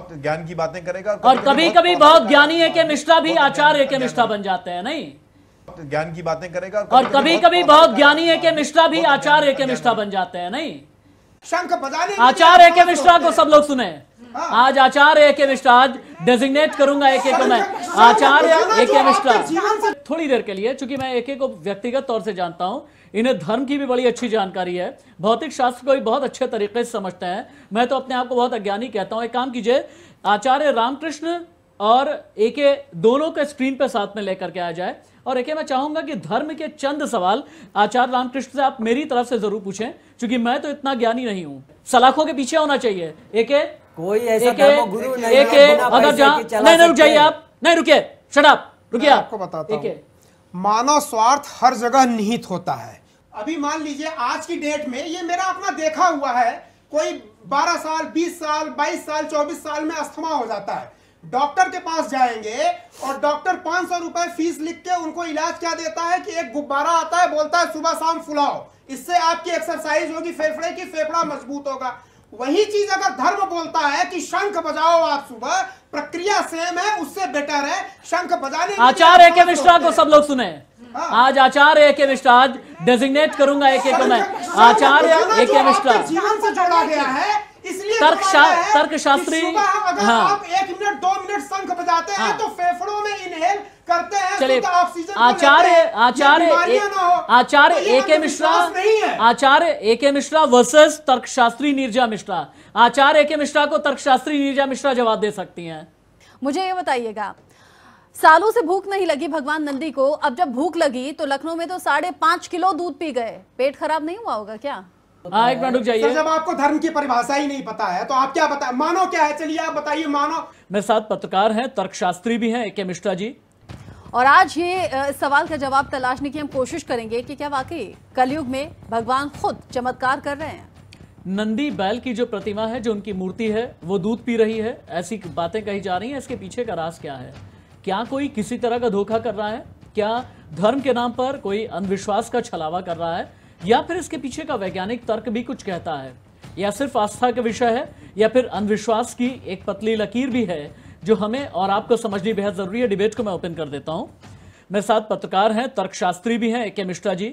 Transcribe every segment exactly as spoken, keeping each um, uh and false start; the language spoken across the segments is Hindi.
ज्ञान की बातें करेगा और कभी कभी बहुत ज्ञानी है कि निष्ठा भी आचार्य के निष्ठा बन जाते हैं, नहीं ज्ञान की बातें करेगा और कभी कभी बहुत ज्ञानी है कि निष्ठा भी आचार्य के निष्ठा बन जाते हैं, नहीं शंख बजाने आचार्य के निष्ठा को सब लोग सुने। आज आचार्य एक निष्ठा, आज डेजिग्नेट करूंगा एक एक को मैं आचार्य एक निष्ठा थोड़ी देर के लिए, क्योंकि मैं एक एक को व्यक्तिगत तौर से जानता हूं, इन्हें धर्म की भी बड़ी अच्छी जानकारी है, भौतिक शास्त्र को भी बहुत अच्छे तरीके से समझते हैं। मैं तो अपने आप को बहुत अज्ञानी कहता हूं। एक काम कीजिए, आचार्य रामकृष्ण और एके दोनों के स्क्रीन पे साथ में लेकर के आ जाए, और एके मैं चाहूंगा कि धर्म के चंद सवाल आचार्य रामकृष्ण से आप मेरी तरफ से जरूर पूछें, क्योंकि मैं तो इतना ज्ञानी नहीं हूं। सलाखों के पीछे होना चाहिए। एके कोई ऐसा धर्मगुरु नहीं है, बिना अगर जहां नहीं नहीं रुक जाइए आप, नहीं रुकिए, शट अप, रुकिए। आपको बताता हूं, मानव स्वार्थ हर जगह निहित होता है। अभी मान लीजिए आज की डेट में ये मेरा अपना देखा हुआ है, कोई बारह साल बीस साल बाईस साल चौबीस साल में अस्थमा हो जाता है, डॉक्टर के पास जाएंगे और डॉक्टर पांच सौ रुपए फीस लिख के उनको इलाज क्या देता है कि एक गुब्बारा आता है, बोलता है सुबह शाम फुलाओ, इससे आपकी एक्सरसाइज होगी, फेफड़े की, फेफड़ा मजबूत होगा। वही चीज अगर धर्म बोलता है कि शंख बजाओ आप सुबह, प्रक्रिया सेम है, उससे बेटर है शंख बजाने। आचार्य के निष्ठा को सब लोग सुने। आज आचार्य एक निष्ठा, आज डेजिग्नेट करूंगा एक एक को मैं आचार्य एक निष्ठा जीवन से जोड़ा गया है, इसलिए तर्क तर्क शास्त्री। अगर हाँ। आप एक मिनट दो मिनट शंख बजाते हैं हाँ। तो फेफड़ों में इनहेल करते हैं, चलिए oxygen Acharya Acharya Acharya A K Mishra Acharya A K Mishra versus तर्कशास्त्री नीरजा मिश्रा। आचार्य एके मिश्रा को तर्कशास्त्री नीरजा मिश्रा जवाब दे सकती हैं। मुझे ये बताइएगा, सालों से भूख नहीं लगी भगवान नंदी को, अब जब भूख लगी तो लखनऊ में तो साढ़े पांच किलो दूध पी गए, पेट खराब नहीं हुआ होगा क्या? हाँ, एक मिनट रुक जाइए। जब आपको धर्म की परिभाषा ही नहीं पता है तो आप क्या बताए, मानो क्या है? चलिए आप बताइए, मानो। मेरे साथ पत्रकार हैं, तर्कशास्त्री भी हैं, एके मिश्रा जी, और आज ये इस सवाल का जवाब तलाशने की हम कोशिश करेंगे कि क्या वाकई कलयुग में भगवान खुद चमत्कार कर रहे हैं। नंदी बैल की जो प्रतिमा है, जो उनकी मूर्ति है, वो दूध पी रही है, ऐसी बातें कही जा रही हैं। इसके पीछे का राज क्या है? क्या कोई किसी तरह का धोखा कर रहा है? क्या धर्म के नाम पर कोई अंधविश्वास का छलावा कर रहा है? या फिर इसके पीछे का वैज्ञानिक तर्क भी कुछ कहता है? या सिर्फ आस्था का विषय है? या फिर अंधविश्वास की एक पतली लकीर भी है जो हमें और आपको समझनी बेहद जरूरी है? डिबेट को मैं ओपन कर देता हूं। मेरे साथ पत्रकार हैं, तर्कशास्त्री भी हैं, एके मिश्रा जी,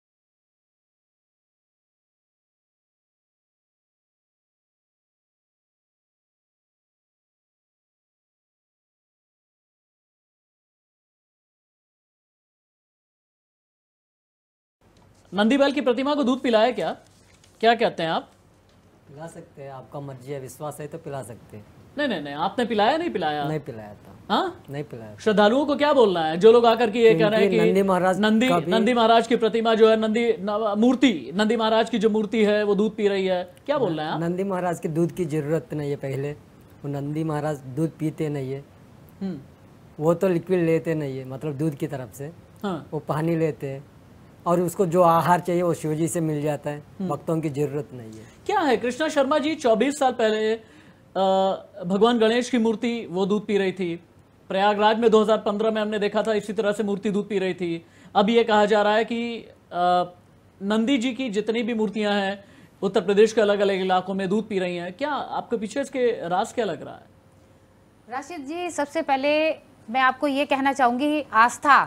नंदी बैल की प्रतिमा को दूध पिलाया क्या? क्या कहते हैं आप? पिला सकते हैं, आपका मर्जी है, विश्वास है तो पिला सकते हैं। नहीं नहीं नहीं, आपने पिलाया? नहीं पिलाया? नहीं पिलाया था। हाँ, नहीं पिलाया। श्रद्धालुओं को क्या बोलना है जो लोग आकर के ये कह रहे हैं कि नंदी महाराज नंदी नंदी महाराज की प्रतिमा जो है, नंदी मूर्ति नंदी महाराज की जो मूर्ति है वो दूध पी रही है, क्या बोल रहे हैं आप? नंदी महाराज के दूध की जरूरत नहीं है, पहले वो नंदी महाराज दूध पीते नहीं है, वो तो लिक्विड लेते नहीं है, मतलब दूध की तरफ से हाँ। वो पानी लेते हैं और उसको जो आहार चाहिए वो शिवजी से मिल जाता है, भक्तों की जरूरत नहीं है। क्या है कृष्णा शर्मा जी, चौबीस साल पहले आ, भगवान गणेश की मूर्ति वो दूध पी रही थी, प्रयागराज में दो हज़ार पंद्रह में हमने देखा था इसी तरह से मूर्ति दूध पी रही थी। अब ये कहा जा रहा है कि आ, नंदी जी की जितनी भी मूर्तियां हैं उत्तर प्रदेश के अलग अलग इलाकों में दूध पी रही हैं। क्या आपके पीछे इसके राज क्या लग रहा है? राशिद जी, सबसे पहले मैं आपको ये कहना चाहूंगी, आस्था,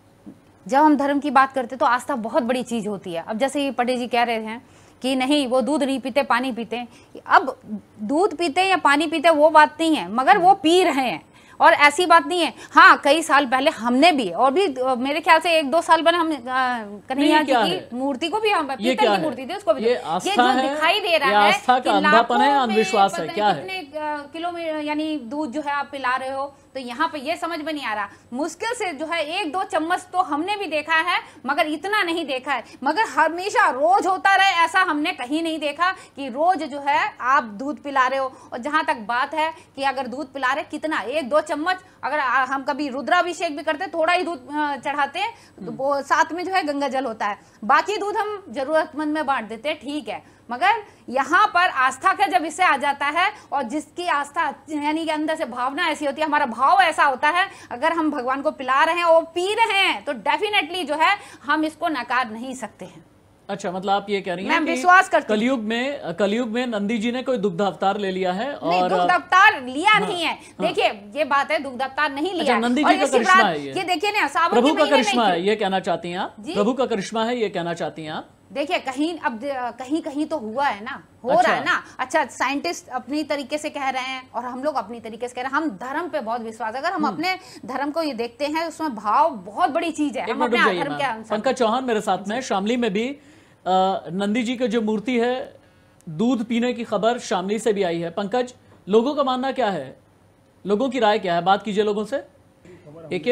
जब हम धर्म की बात करते तो आस्था बहुत बड़ी चीज होती है। अब जैसे ये पटेल जी कह रहे हैं कि नहीं वो दूध नहीं पीते, पानी पीते हैं, अब दूध पीते या पानी पीते वो बात नहीं है, मगर वो पी रहे हैं और ऐसी बात नहीं है। हाँ, कई साल पहले हमने भी, और भी मेरे ख्याल से एक दो साल पहले हम कन्हैया जी की मूर्ति को भी, हम पीतल की मूर्ति थी उसको भी, ये, ये जो दिखाई दे रहा है कि लाखों में अंधविश्वास है, क्या है? कितने किलो यानी दूध जो है आप पिला रहे हो, तो यहाँ पे ये समझ में नहीं आ रहा। मुश्किल से जो है एक दो चम्मच तो हमने भी देखा है, मगर इतना नहीं देखा है। मगर हमेशा रोज होता रहे ऐसा हमने कहीं नहीं देखा कि रोज जो है आप दूध पिला रहे हो। और जहां तक बात है कि अगर दूध पिला रहे, कितना, एक दो चम्मच, अगर हम कभी रुद्राभिषेक भी करते हैं, थोड़ा ही दूध चढ़ाते हैं, तो वो साथ में जो है गंगा जल होता है, बाकी दूध हम जरूरतमंद में बांट देते हैं, ठीक है। मगर यहाँ पर आस्था का जब इससे आ जाता है, और जिसकी आस्था यानी कि अंदर से भावना ऐसी होती है, हमारा भाव ऐसा होता है, अगर हम भगवान को पिला रहे हैं और पी रहे हैं तो डेफिनेटली जो है हम इसको नकार नहीं सकते हैं। अच्छा, मतलब आप ये कह रही हैं मैं कि विश्वास करती हूं। कलयुग में कलयुग में नंदी जी ने कोई दुग्ध अवतार ले लिया है नहीं, और दुग्ध अवतार लिया हाँ, नहीं है। देखिए ये बात है, दुग्ध अवतार नहीं लिया अच्छा, है। नंदी और जी का ये करिश्मा शिवरात- है ये। ये देखिए ना, सावन प्रभु के का महीने करिश्मा नहीं है, ये कहना चाहती हैं आप? जी? प्रभु का करिश्मा है, ये कहना चाहती हैं आप? देखिए कहीं अब कहीं कहीं तो हुआ है ना, हो अच्छा। रहा है ना। अच्छा, साइंटिस्ट अपनी तरीके से कह रहे हैं और हम लोग अपनी तरीके से कह रहे हैं। हम धर्म पे बहुत विश्वास, अगर हम अपने धर्म को ये देखते हैं उसमें भाव बहुत बड़ी चीज है। एक हम मिनट अपने रुक जाइए धर्म के मैम। अनुसार पंकज चौहान मेरे साथ में, शामली में भी अ, नंदी जी की जो मूर्ति है, दूध पीने की खबर शामली से भी आई है। पंकज, लोगों का मानना क्या है, लोगों की राय क्या है? बात कीजिए लोगों से। एक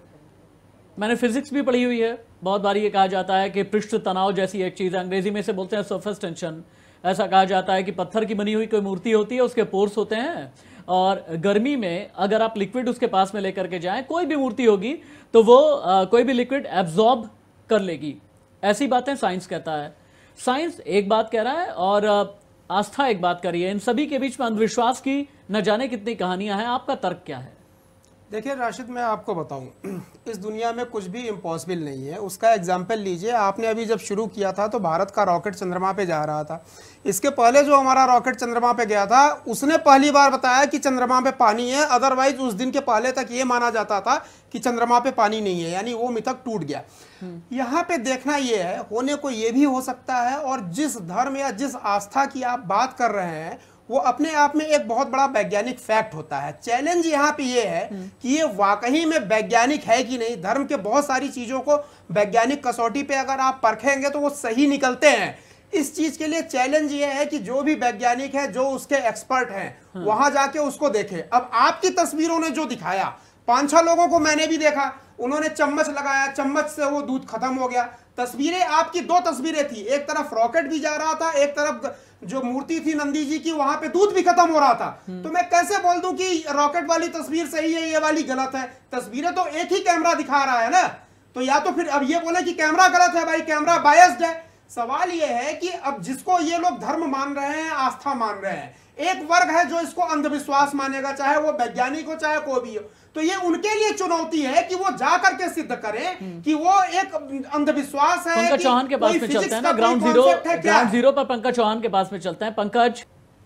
मैंने फिजिक्स भी पढ़ी हुई है, बहुत बार ये कहा जाता है कि पृष्ठ तनाव जैसी एक चीज है, अंग्रेजी में से बोलते हैं सरफेस टेंशन। ऐसा कहा जाता है कि पत्थर की बनी हुई कोई मूर्ति होती है, उसके पोर्स होते हैं और गर्मी में अगर आप लिक्विड उसके पास में लेकर के जाएं, कोई भी मूर्ति होगी तो वो आ, कोई भी लिक्विड एब्जॉर्ब कर लेगी। ऐसी बातें साइंस कहता है। साइंस एक बात कह रहा है और आस्था एक बात कर रही है। इन सभी के बीच में अंधविश्वास की न जाने कितनी कहानियां हैं। आपका तर्क क्या है? देखिए राशिद, मैं आपको बताऊं, इस दुनिया में कुछ भी इम्पॉसिबल नहीं है। उसका एग्जाम्पल लीजिए, आपने अभी जब शुरू किया था तो भारत का रॉकेट चंद्रमा पे जा रहा था। इसके पहले जो हमारा रॉकेट चंद्रमा पे गया था, उसने पहली बार बताया कि चंद्रमा पे पानी है। अदरवाइज उस दिन के पहले तक ये माना जाता था कि चंद्रमा पे पानी नहीं है, यानी वो मिथक टूट गया। यहाँ पे देखना ये है, होने को ये भी हो सकता है। और जिस धर्म या जिस आस्था की आप बात कर रहे हैं, वो अपने आप में एक बहुत बड़ा वैज्ञानिक फैक्ट होता है। चैलेंज यहाँ पे ये है कि ये वाकई में वैज्ञानिक है कि नहीं। धर्म के बहुत सारी चीजों को वैज्ञानिक कसौटी पे अगर आप परखेंगे तो वो सही निकलते हैं। इस चीज के लिए चैलेंज ये है कि जो भी वैज्ञानिक है, जो उसके एक्सपर्ट हैं, वहां जाके उसको देखे। अब आपकी तस्वीरों ने जो दिखाया, पांच छह लोगों को मैंने भी देखा, उन्होंने चम्मच लगाया, चम्मच से वो दूध खत्म हो गया। तस्वीरें आपकी दो तस्वीरें थी, एक तरफ रॉकेट भी जा रहा था, एक तरफ जो मूर्ति थी नंदी जी की, वहां पे दूध भी खत्म हो रहा था। तो मैं कैसे बोल दूं कि रॉकेट वाली तस्वीर सही है, ये वाली गलत है? तस्वीरें तो एक ही कैमरा दिखा रहा है ना। तो या तो फिर अब ये बोले कि कैमरा गलत है, भाई कैमरा बायस्ड है। सवाल ये है कि अब जिसको ये लोग धर्म मान रहे हैं, आस्था मान रहे हैं, एक वर्ग है जो इसको अंधविश्वास मानेगा, चाहे वो वैज्ञानिक हो चाहे कोई भी हो। तो ये उनके लिए चुनौती है कि वो जा करके सिद्ध करें कि वो एक अंधविश्वास है। पंकज चौहान के पास में चलते हैं ना, ग्राउंड जीरो ग्राउंड जीरो पर पंकज चौहान के पास में चलते हैं। पंकज,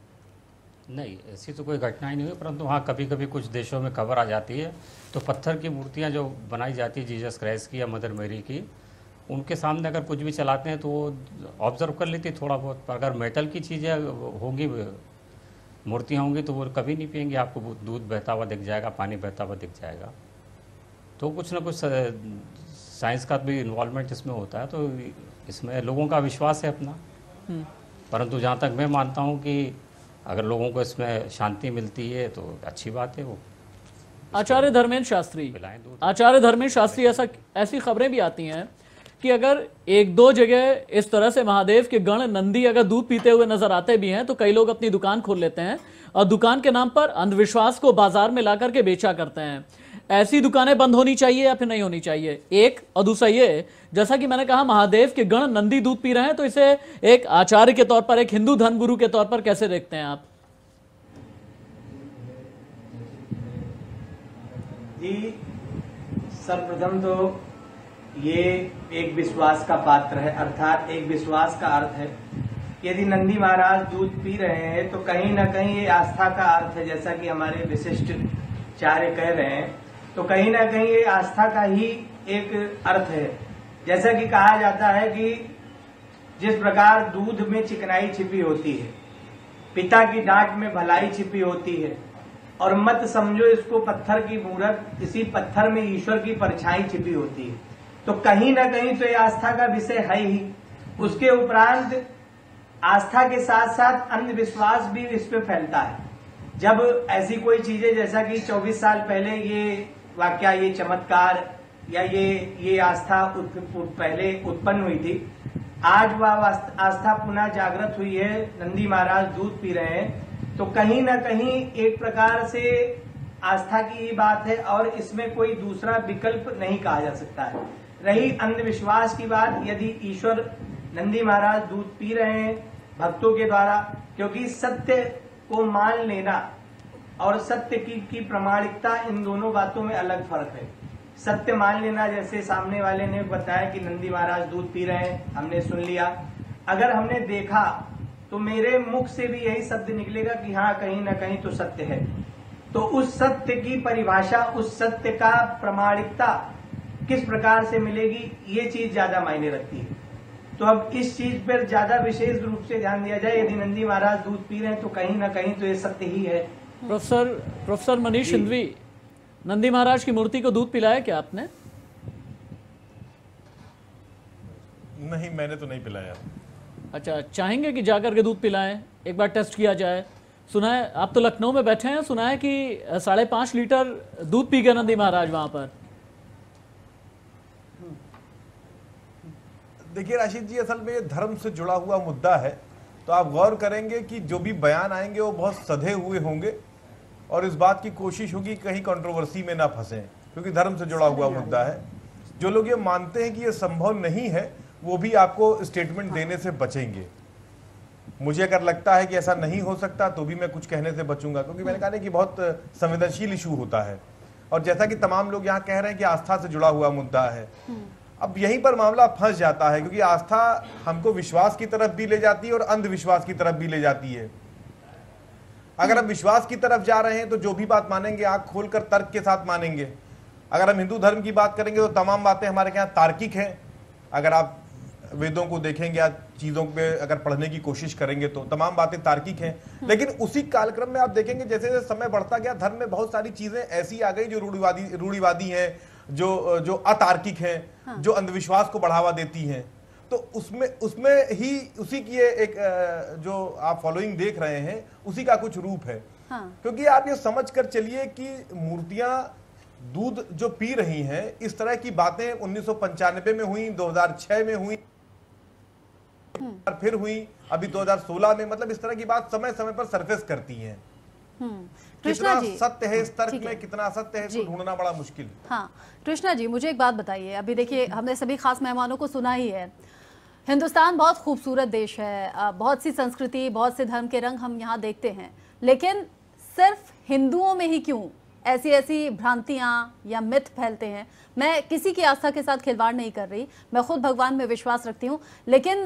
नहीं ऐसी तो कोई घटना ही नहीं हुई, परंतु हाँ कभी कभी कुछ देशों में खबर आ जाती है तो पत्थर की मूर्तियाँ जो बनाई जाती है जीसस क्राइस्ट की या मदर मेरी की, उनके सामने अगर कुछ भी चलाते हैं तो वो ऑब्जर्व कर लेती है थोड़ा बहुत। पर अगर मेटल की चीज़ें होंगी, मूर्तियाँ होंगी, तो वो कभी नहीं पिएंगे। आपको दूध बहता हुआ दिख जाएगा, पानी बहता हुआ दिख जाएगा। तो कुछ ना कुछ साइंस का भी इन्वॉल्वमेंट इसमें होता है। तो इसमें लोगों का विश्वास है अपना। परंतु जहाँ तक मैं मानता हूँ कि अगर लोगों को इसमें शांति मिलती है तो अच्छी बात है। वो आचार्य धर्मेंद्र शास्त्री आचार्य धर्मेंद्र शास्त्री ऐसा ऐसी खबरें भी आती हैं कि अगर एक दो जगह इस तरह से महादेव के गण नंदी अगर दूध पीते हुए नजर आते भी हैं तो कई लोग अपनी दुकान खोल लेते हैं और दुकान के नाम पर अंधविश्वास को बाजार में ला करके बेचा करते हैं। ऐसी दुकानें बंद होनी चाहिए या फिर नहीं होनी चाहिए? एक और दूसरा ये, जैसा कि मैंने कहा महादेव के गण नंदी दूध पी रहे हैं, तो इसे एक आचार्य के तौर पर, एक हिंदू धर्मगुरु के तौर पर कैसे देखते हैं आप? जी, सर्वप्रथम तो ये एक विश्वास का पात्र है, अर्थात एक विश्वास का अर्थ है। यदि नंदी महाराज दूध पी रहे हैं तो कहीं ना कहीं ये आस्था का अर्थ है, जैसा कि हमारे विशिष्ट चार्य कह रहे हैं। तो कहीं ना कहीं ये आस्था का ही एक अर्थ है। जैसा कि कहा जाता है कि जिस प्रकार दूध में चिकनाई छिपी होती है, पिता की डांट में भलाई छिपी होती है, और मत समझो इसको पत्थर की मूरत, इसी पत्थर में ईश्वर की परछाई छिपी होती है। तो कहीं ना कहीं तो ये आस्था का विषय है ही। उसके उपरांत आस्था के साथ साथ अंधविश्वास भी इस पे फैलता है। जब ऐसी कोई चीजें, जैसा कि चौबीस साल पहले ये वाकया, ये चमत्कार या ये ये आस्था उत, उत, पहले उत्पन्न हुई थी, आज वह आस्था पुनः जागृत हुई है। नंदी महाराज दूध पी रहे हैं, तो कहीं ना कहीं एक प्रकार से आस्था की ही बात है और इसमें कोई दूसरा विकल्प नहीं कहा जा सकता है। रही अंधविश्वास की बात, यदि ईश्वर नंदी महाराज दूध पी रहे हैं भक्तों के द्वारा, क्योंकि सत्य को मान लेना और सत्य की, की प्रमाणिकता, इन दोनों बातों में अलग फर्क है। सत्य मान लेना, जैसे सामने वाले ने बताया कि नंदी महाराज दूध पी रहे हैं, हमने सुन लिया। अगर हमने देखा तो मेरे मुख से भी यही शब्द निकलेगा कि हाँ कहीं ना कहीं तो सत्य है। तो उस सत्य की परिभाषा, उस सत्य का प्रामाणिकता किस प्रकार से मिलेगी, ये चीज ज्यादा मायने रखती है। तो अब इस चीज पर ज्यादा विशेष रूप से ध्यान दिया जाए। यदि नंदी महाराज दूध पी रहे हैं तो कहीं ना कहीं तो ये सत्य ही है। प्रोफेसर प्रोफेसर मनीष हिंदवी, नंदी महाराज की मूर्ति को दूध पिलाया क्या आपने? नहीं, मैंने तो नहीं पिलाया। अच्छा, चाहेंगे कि जाकर के दूध पिलाएं, एक बार टेस्ट किया जाए? सुना है आप तो लखनऊ में बैठे हैं, सुना है कि साढ़े पांच लीटर दूध पी गए नंदी महाराज वहां पर। देखिए राशिद जी, असल में ये धर्म से जुड़ा हुआ मुद्दा है, तो आप गौर करेंगे कि जो भी बयान आएंगे वो बहुत सधे हुए होंगे और इस बात की कोशिश होगी कहीं कंट्रोवर्सी में ना फंसे, क्योंकि धर्म से जुड़ा हुआ मुद्दा है। जो लोग ये मानते हैं कि ये संभव नहीं है वो भी आपको स्टेटमेंट देने से बचेंगे। मुझे अगर लगता है कि ऐसा नहीं हो सकता तो भी मैं कुछ कहने से बचूंगा, क्योंकि मैंने कहा नहीं कि बहुत संवेदनशील इशू होता है और जैसा कि तमाम लोग यहाँ कह रहे हैं कि आस्था से जुड़ा हुआ मुद्दा है। अब यहीं पर मामला फंस जाता है, क्योंकि आस्था हमको विश्वास की तरफ भी ले जाती है और अंधविश्वास की तरफ भी ले जाती है। अगर हम विश्वास की तरफ जा रहे हैं तो जो भी बात मानेंगे आंख खोलकर तर्क के साथ मानेंगे। अगर हम हिंदू धर्म की बात करेंगे तो तमाम बातें हमारे यहाँ तार्किक हैं। अगर आप वेदों को देखेंगे या चीजों पे अगर पढ़ने की कोशिश करेंगे तो तमाम बातें तार्किक हैं। लेकिन उसी कालक्रम में आप देखेंगे जैसे जैसे समय बढ़ता गया, धर्म में बहुत सारी चीजें ऐसी आ गई जो रूढ़िवादी रूढ़िवादी हैं, जो जो अतार्किक हैं, हाँ। जो अंधविश्वास को बढ़ावा देती हैं। तो उसमें उसमें ही उसी की एक जो आप फॉलोइंग देख रहे हैं उसी का कुछ रूप है। हाँ। क्योंकि आप ये समझ कर चलिए कि मूर्तियां दूध जो पी रही हैं, इस तरह की बातें उन्नीस सौ पंचानवे में हुई, दो हजार छह में हुई, फिर हुई अभी दो हजार सोलह में। मतलब इस तरह की बात समय समय पर सरफेस करती हैं। कितना सत्य है इस तर्क में, कितना असत्य है इसको ढूंढना बड़ा मुश्किल है। हाँ कृष्णा जी, मुझे एक बात बताइए। अभी देखिए हमने सभी खास मेहमानों को सुना ही है, हिंदुस्तान बहुत खूबसूरत देश है, बहुत सी संस्कृति, बहुत से धर्म के रंग हम यहाँ देखते हैं, लेकिन सिर्फ हिंदुओं में ही क्यों ऐसी ऐसी भ्रांतियां या मिथ फैलते हैं? मैं किसी की आस्था के साथ खिलवाड़ नहीं कर रही, मैं खुद भगवान में विश्वास रखती हूँ, लेकिन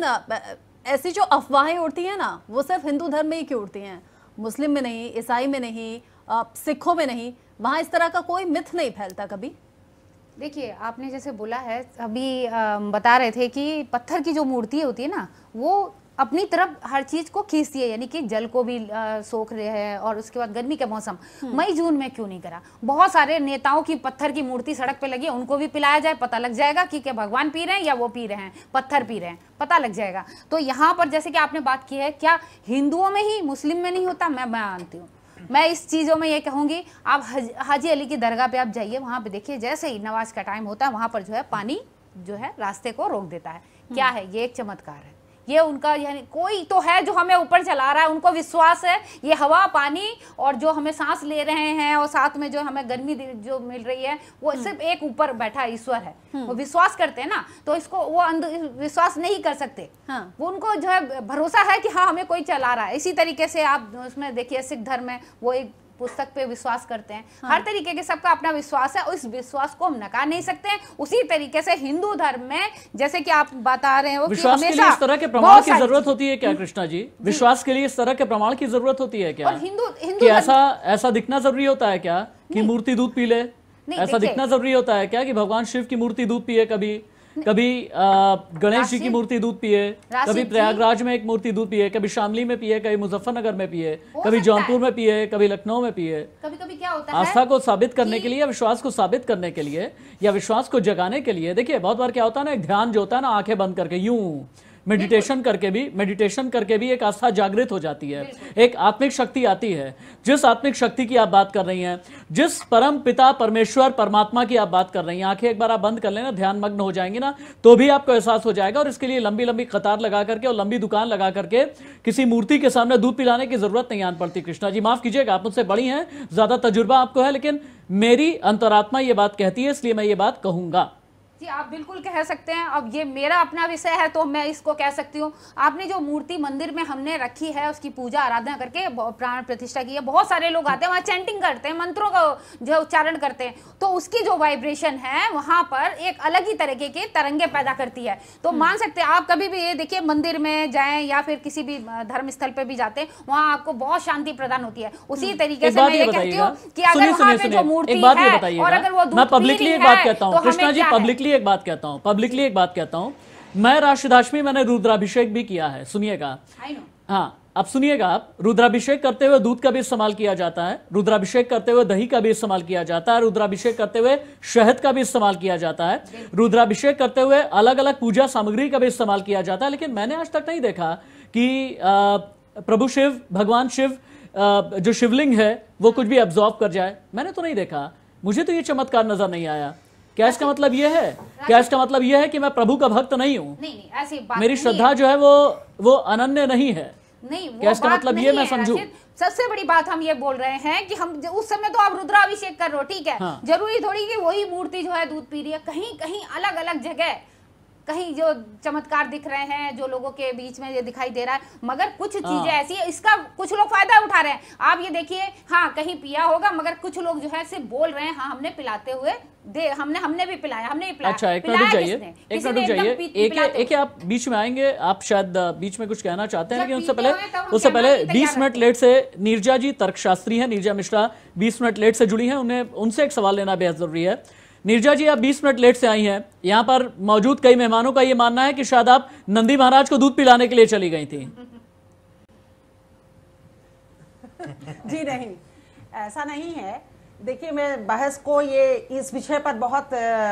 ऐसी जो अफवाहें उड़ती हैं ना, वो सिर्फ हिंदू धर्म में ही क्यों उड़ती हैं? मुस्लिम में नहीं, ईसाई में नहीं, सिखों में नहीं, वहाँ इस तरह का कोई मिथ नहीं फैलता कभी? देखिए, आपने जैसे बोला है, अभी आ, बता रहे थे कि पत्थर की जो मूर्ति होती है ना, वो अपनी तरफ हर चीज को खींचती है, यानी कि जल को भी आ, सोख रहे हैं। और उसके बाद गर्मी का मौसम, मई जून में क्यों नहीं करा? बहुत सारे नेताओं की पत्थर की मूर्ति सड़क पे लगी है, उनको भी पिलाया जाए, पता लग जाएगा कि क्या भगवान पी रहे हैं या वो पी रहे हैं, पत्थर पी रहे हैं, पता लग जाएगा। तो यहाँ पर जैसे कि आपने बात की है, क्या हिंदुओं में ही, मुस्लिम में नहीं होता? मैं मानती हूँ। मैं इस चीज़ों में ये कहूँगी, आप हज, हाजी अली की दरगाह पे आप जाइए, वहाँ पे देखिए जैसे ही नमाज का टाइम होता है वहाँ पर जो है पानी जो है रास्ते को रोक देता है। क्या है ये? एक चमत्कार है ये उनका, यानी कोई तो है जो हमें ऊपर चला रहा है, उनको विश्वास है ये हवा, पानी और जो हमें सांस ले रहे हैं और साथ में जो हमें गर्मी जो मिल रही है, वो सिर्फ एक ऊपर बैठा ईश्वर है। वो विश्वास करते हैं ना, तो इसको वो अंधविश्वास नहीं कर सकते। हाँ। वो उनको जो है भरोसा है कि हाँ हमें कोई चला रहा है। इसी तरीके से आप उसमें देखिए सिख धर्म में वो एक पुस्तक पे विश्वास करते हैं। हाँ। हर तरीके के सबका अपना विश्वास है, उस विश्वास को हम नकार नहीं सकते हैं। उसी तरीके से हिंदू धर्म में जैसे कि आप बता रहे हो, विश्वास के लिए इस तरह के प्रमाण की जरूरत होती है क्या कृष्णा जी? विश्वास के लिए इस तरह के प्रमाण की जरूरत होती है क्या? और हिंदू हिंदू ऐसा ऐसा दिखना जरूरी होता है क्या कि मूर्ति दूध पी ले? ऐसा दिखना जरूरी होता है क्या कि भगवान शिव की मूर्ति दूध पिए, कभी कभी गणेश जी की मूर्ति दूध पिए, कभी प्रयागराज में एक मूर्ति दूध पिए, कभी शामली में पिए, कभी मुजफ्फरनगर में पिए, कभी जौनपुर में पिए, कभी लखनऊ में पिए? कभी कभी क्या होता है, आस्था को साबित करने के लिए या विश्वास को साबित करने के लिए या विश्वास को जगाने के लिए। देखिए बहुत बार क्या होता है ना, एक ध्यान जो होता है ना, आंखें बंद करके यूं मेडिटेशन करके भी मेडिटेशन करके भी एक आस्था जागृत हो जाती है, एक आत्मिक शक्ति आती है। जिस आत्मिक शक्ति की आप बात कर रही हैं, जिस परम पिता परमेश्वर परमात्मा की आप बात कर रही हैं, आंखें एक बार आप बंद कर लेना, ध्यान मग्न हो जाएंगे ना, तो भी आपको एहसास हो जाएगा। और इसके लिए लंबी लंबी कतार लगा करके और लंबी दुकान लगा करके किसी मूर्ति के सामने दूध पिलाने की जरूरत नहीं आन पड़ती। कृष्णा जी माफ कीजिएगा, आप मुझसे बड़ी हैं, ज्यादा तजुर्बा आपको है, लेकिन मेरी अंतरात्मा ये बात कहती है, इसलिए मैं ये बात कहूंगा। जी आप बिल्कुल कह सकते हैं। अब ये मेरा अपना विषय है तो मैं इसको कह सकती हूँ। आपने जो मूर्ति मंदिर में हमने रखी है उसकी पूजा आराधना करके प्राण प्रतिष्ठा की है, बहुत सारे लोग आते हैं वहाँ चैंटिंग करते हैं, मंत्रों का जो उच्चारण करते हैं, तो उसकी जो वाइब्रेशन है वहां पर एक अलग ही तरीके के तरंगे पैदा करती है। तो मान सकते हैं आप कभी भी ये देखिए मंदिर में जाएं या फिर किसी भी धर्म स्थल पे भी जाते हैं, वहां आपको बहुत शांति प्रदान होती है। उसी तरीके से मैं ये कहती हूँ कि अगर वहां पे जो मूर्ति है और अगर वो मैं पब्लिकली एक बात कहता हूँ, कृष्णा जी पब्लिकली एक बात कहता हूँ पब्लिकली एक बात कहता हूँ मैं राष्ट्रदाश में मैंने रुद्राभिषेक भी किया है, सुनिएगा। हाँ अब सुनिएगा आप, रुद्राभिषेक करते हुए दूध का भी इस्तेमाल किया जाता है, रुद्राभिषेक करते हुए दही का भी इस्तेमाल किया जाता है, रुद्राभिषेक करते हुए शहद का भी इस्तेमाल किया जाता है, रुद्राभिषेक करते हुए अलग अलग पूजा सामग्री का भी इस्तेमाल किया जाता है। लेकिन मैंने आज तक नहीं देखा कि आ, प्रभु शिव, भगवान शिव आ, जो शिवलिंग है वो कुछ भी एब्जॉर्ब कर जाए, मैंने तो नहीं देखा। मुझे तो ये चमत्कार नजर नहीं आया। क्या इसका मतलब ये है क्या इसका मतलब ये है कि मैं प्रभु का भक्त नहीं हूँ? नहीं नहीं ऐसी बात मेरी श्रद्धा जो है वो वो अनन्य नहीं है। नहीं क्या इसका मतलब ये मैं समझूं? सबसे बड़ी बात हम ये बोल रहे हैं कि हम उस समय तो आप रुद्राभिषेक कर रहे हो, ठीक है। हाँ। जरूरी थोड़ी कि वही मूर्ति जो है दूध पी रही है, कहीं कहीं अलग अलग जगह कहीं जो चमत्कार दिख रहे हैं, जो लोगों के बीच में ये दिखाई दे रहा है, मगर कुछ चीजें ऐसी है इसका कुछ लोग फायदा उठा रहे हैं। आप ये देखिए, हाँ कहीं पिया होगा मगर कुछ लोग जो है सिर्फ बोल रहे हैं हाँ हमने पिलाते हुए दे हमने हमने भी पिलाया हमने भी पिलाया। अच्छा एक मिनट रुक जाइए एक मिनट रुक जाइए एक एक आप बीच में आएंगे, आप शायद बीच में कुछ कहना चाहते हैं, लेकिन उससे पहले उससे पहले बीस मिनट लेट से नीरजा जी तर्कशास्त्री हैं, नीरजा मिश्रा बीस मिनट लेट से जुड़ी हैं, उन्हें उनसे एक सवाल लेना बेहद जरूरी है। नीरजा जी आप बीस मिनट लेट से आई हैं, यहाँ पर मौजूद कई मेहमानों का ये मानना है कि शायद आप नंदी महाराज को दूध पिलाने के लिए चली गई थी। जी नहीं, ऐसा नहीं है। देखिए मैं बहस को ये इस विषय पर बहुत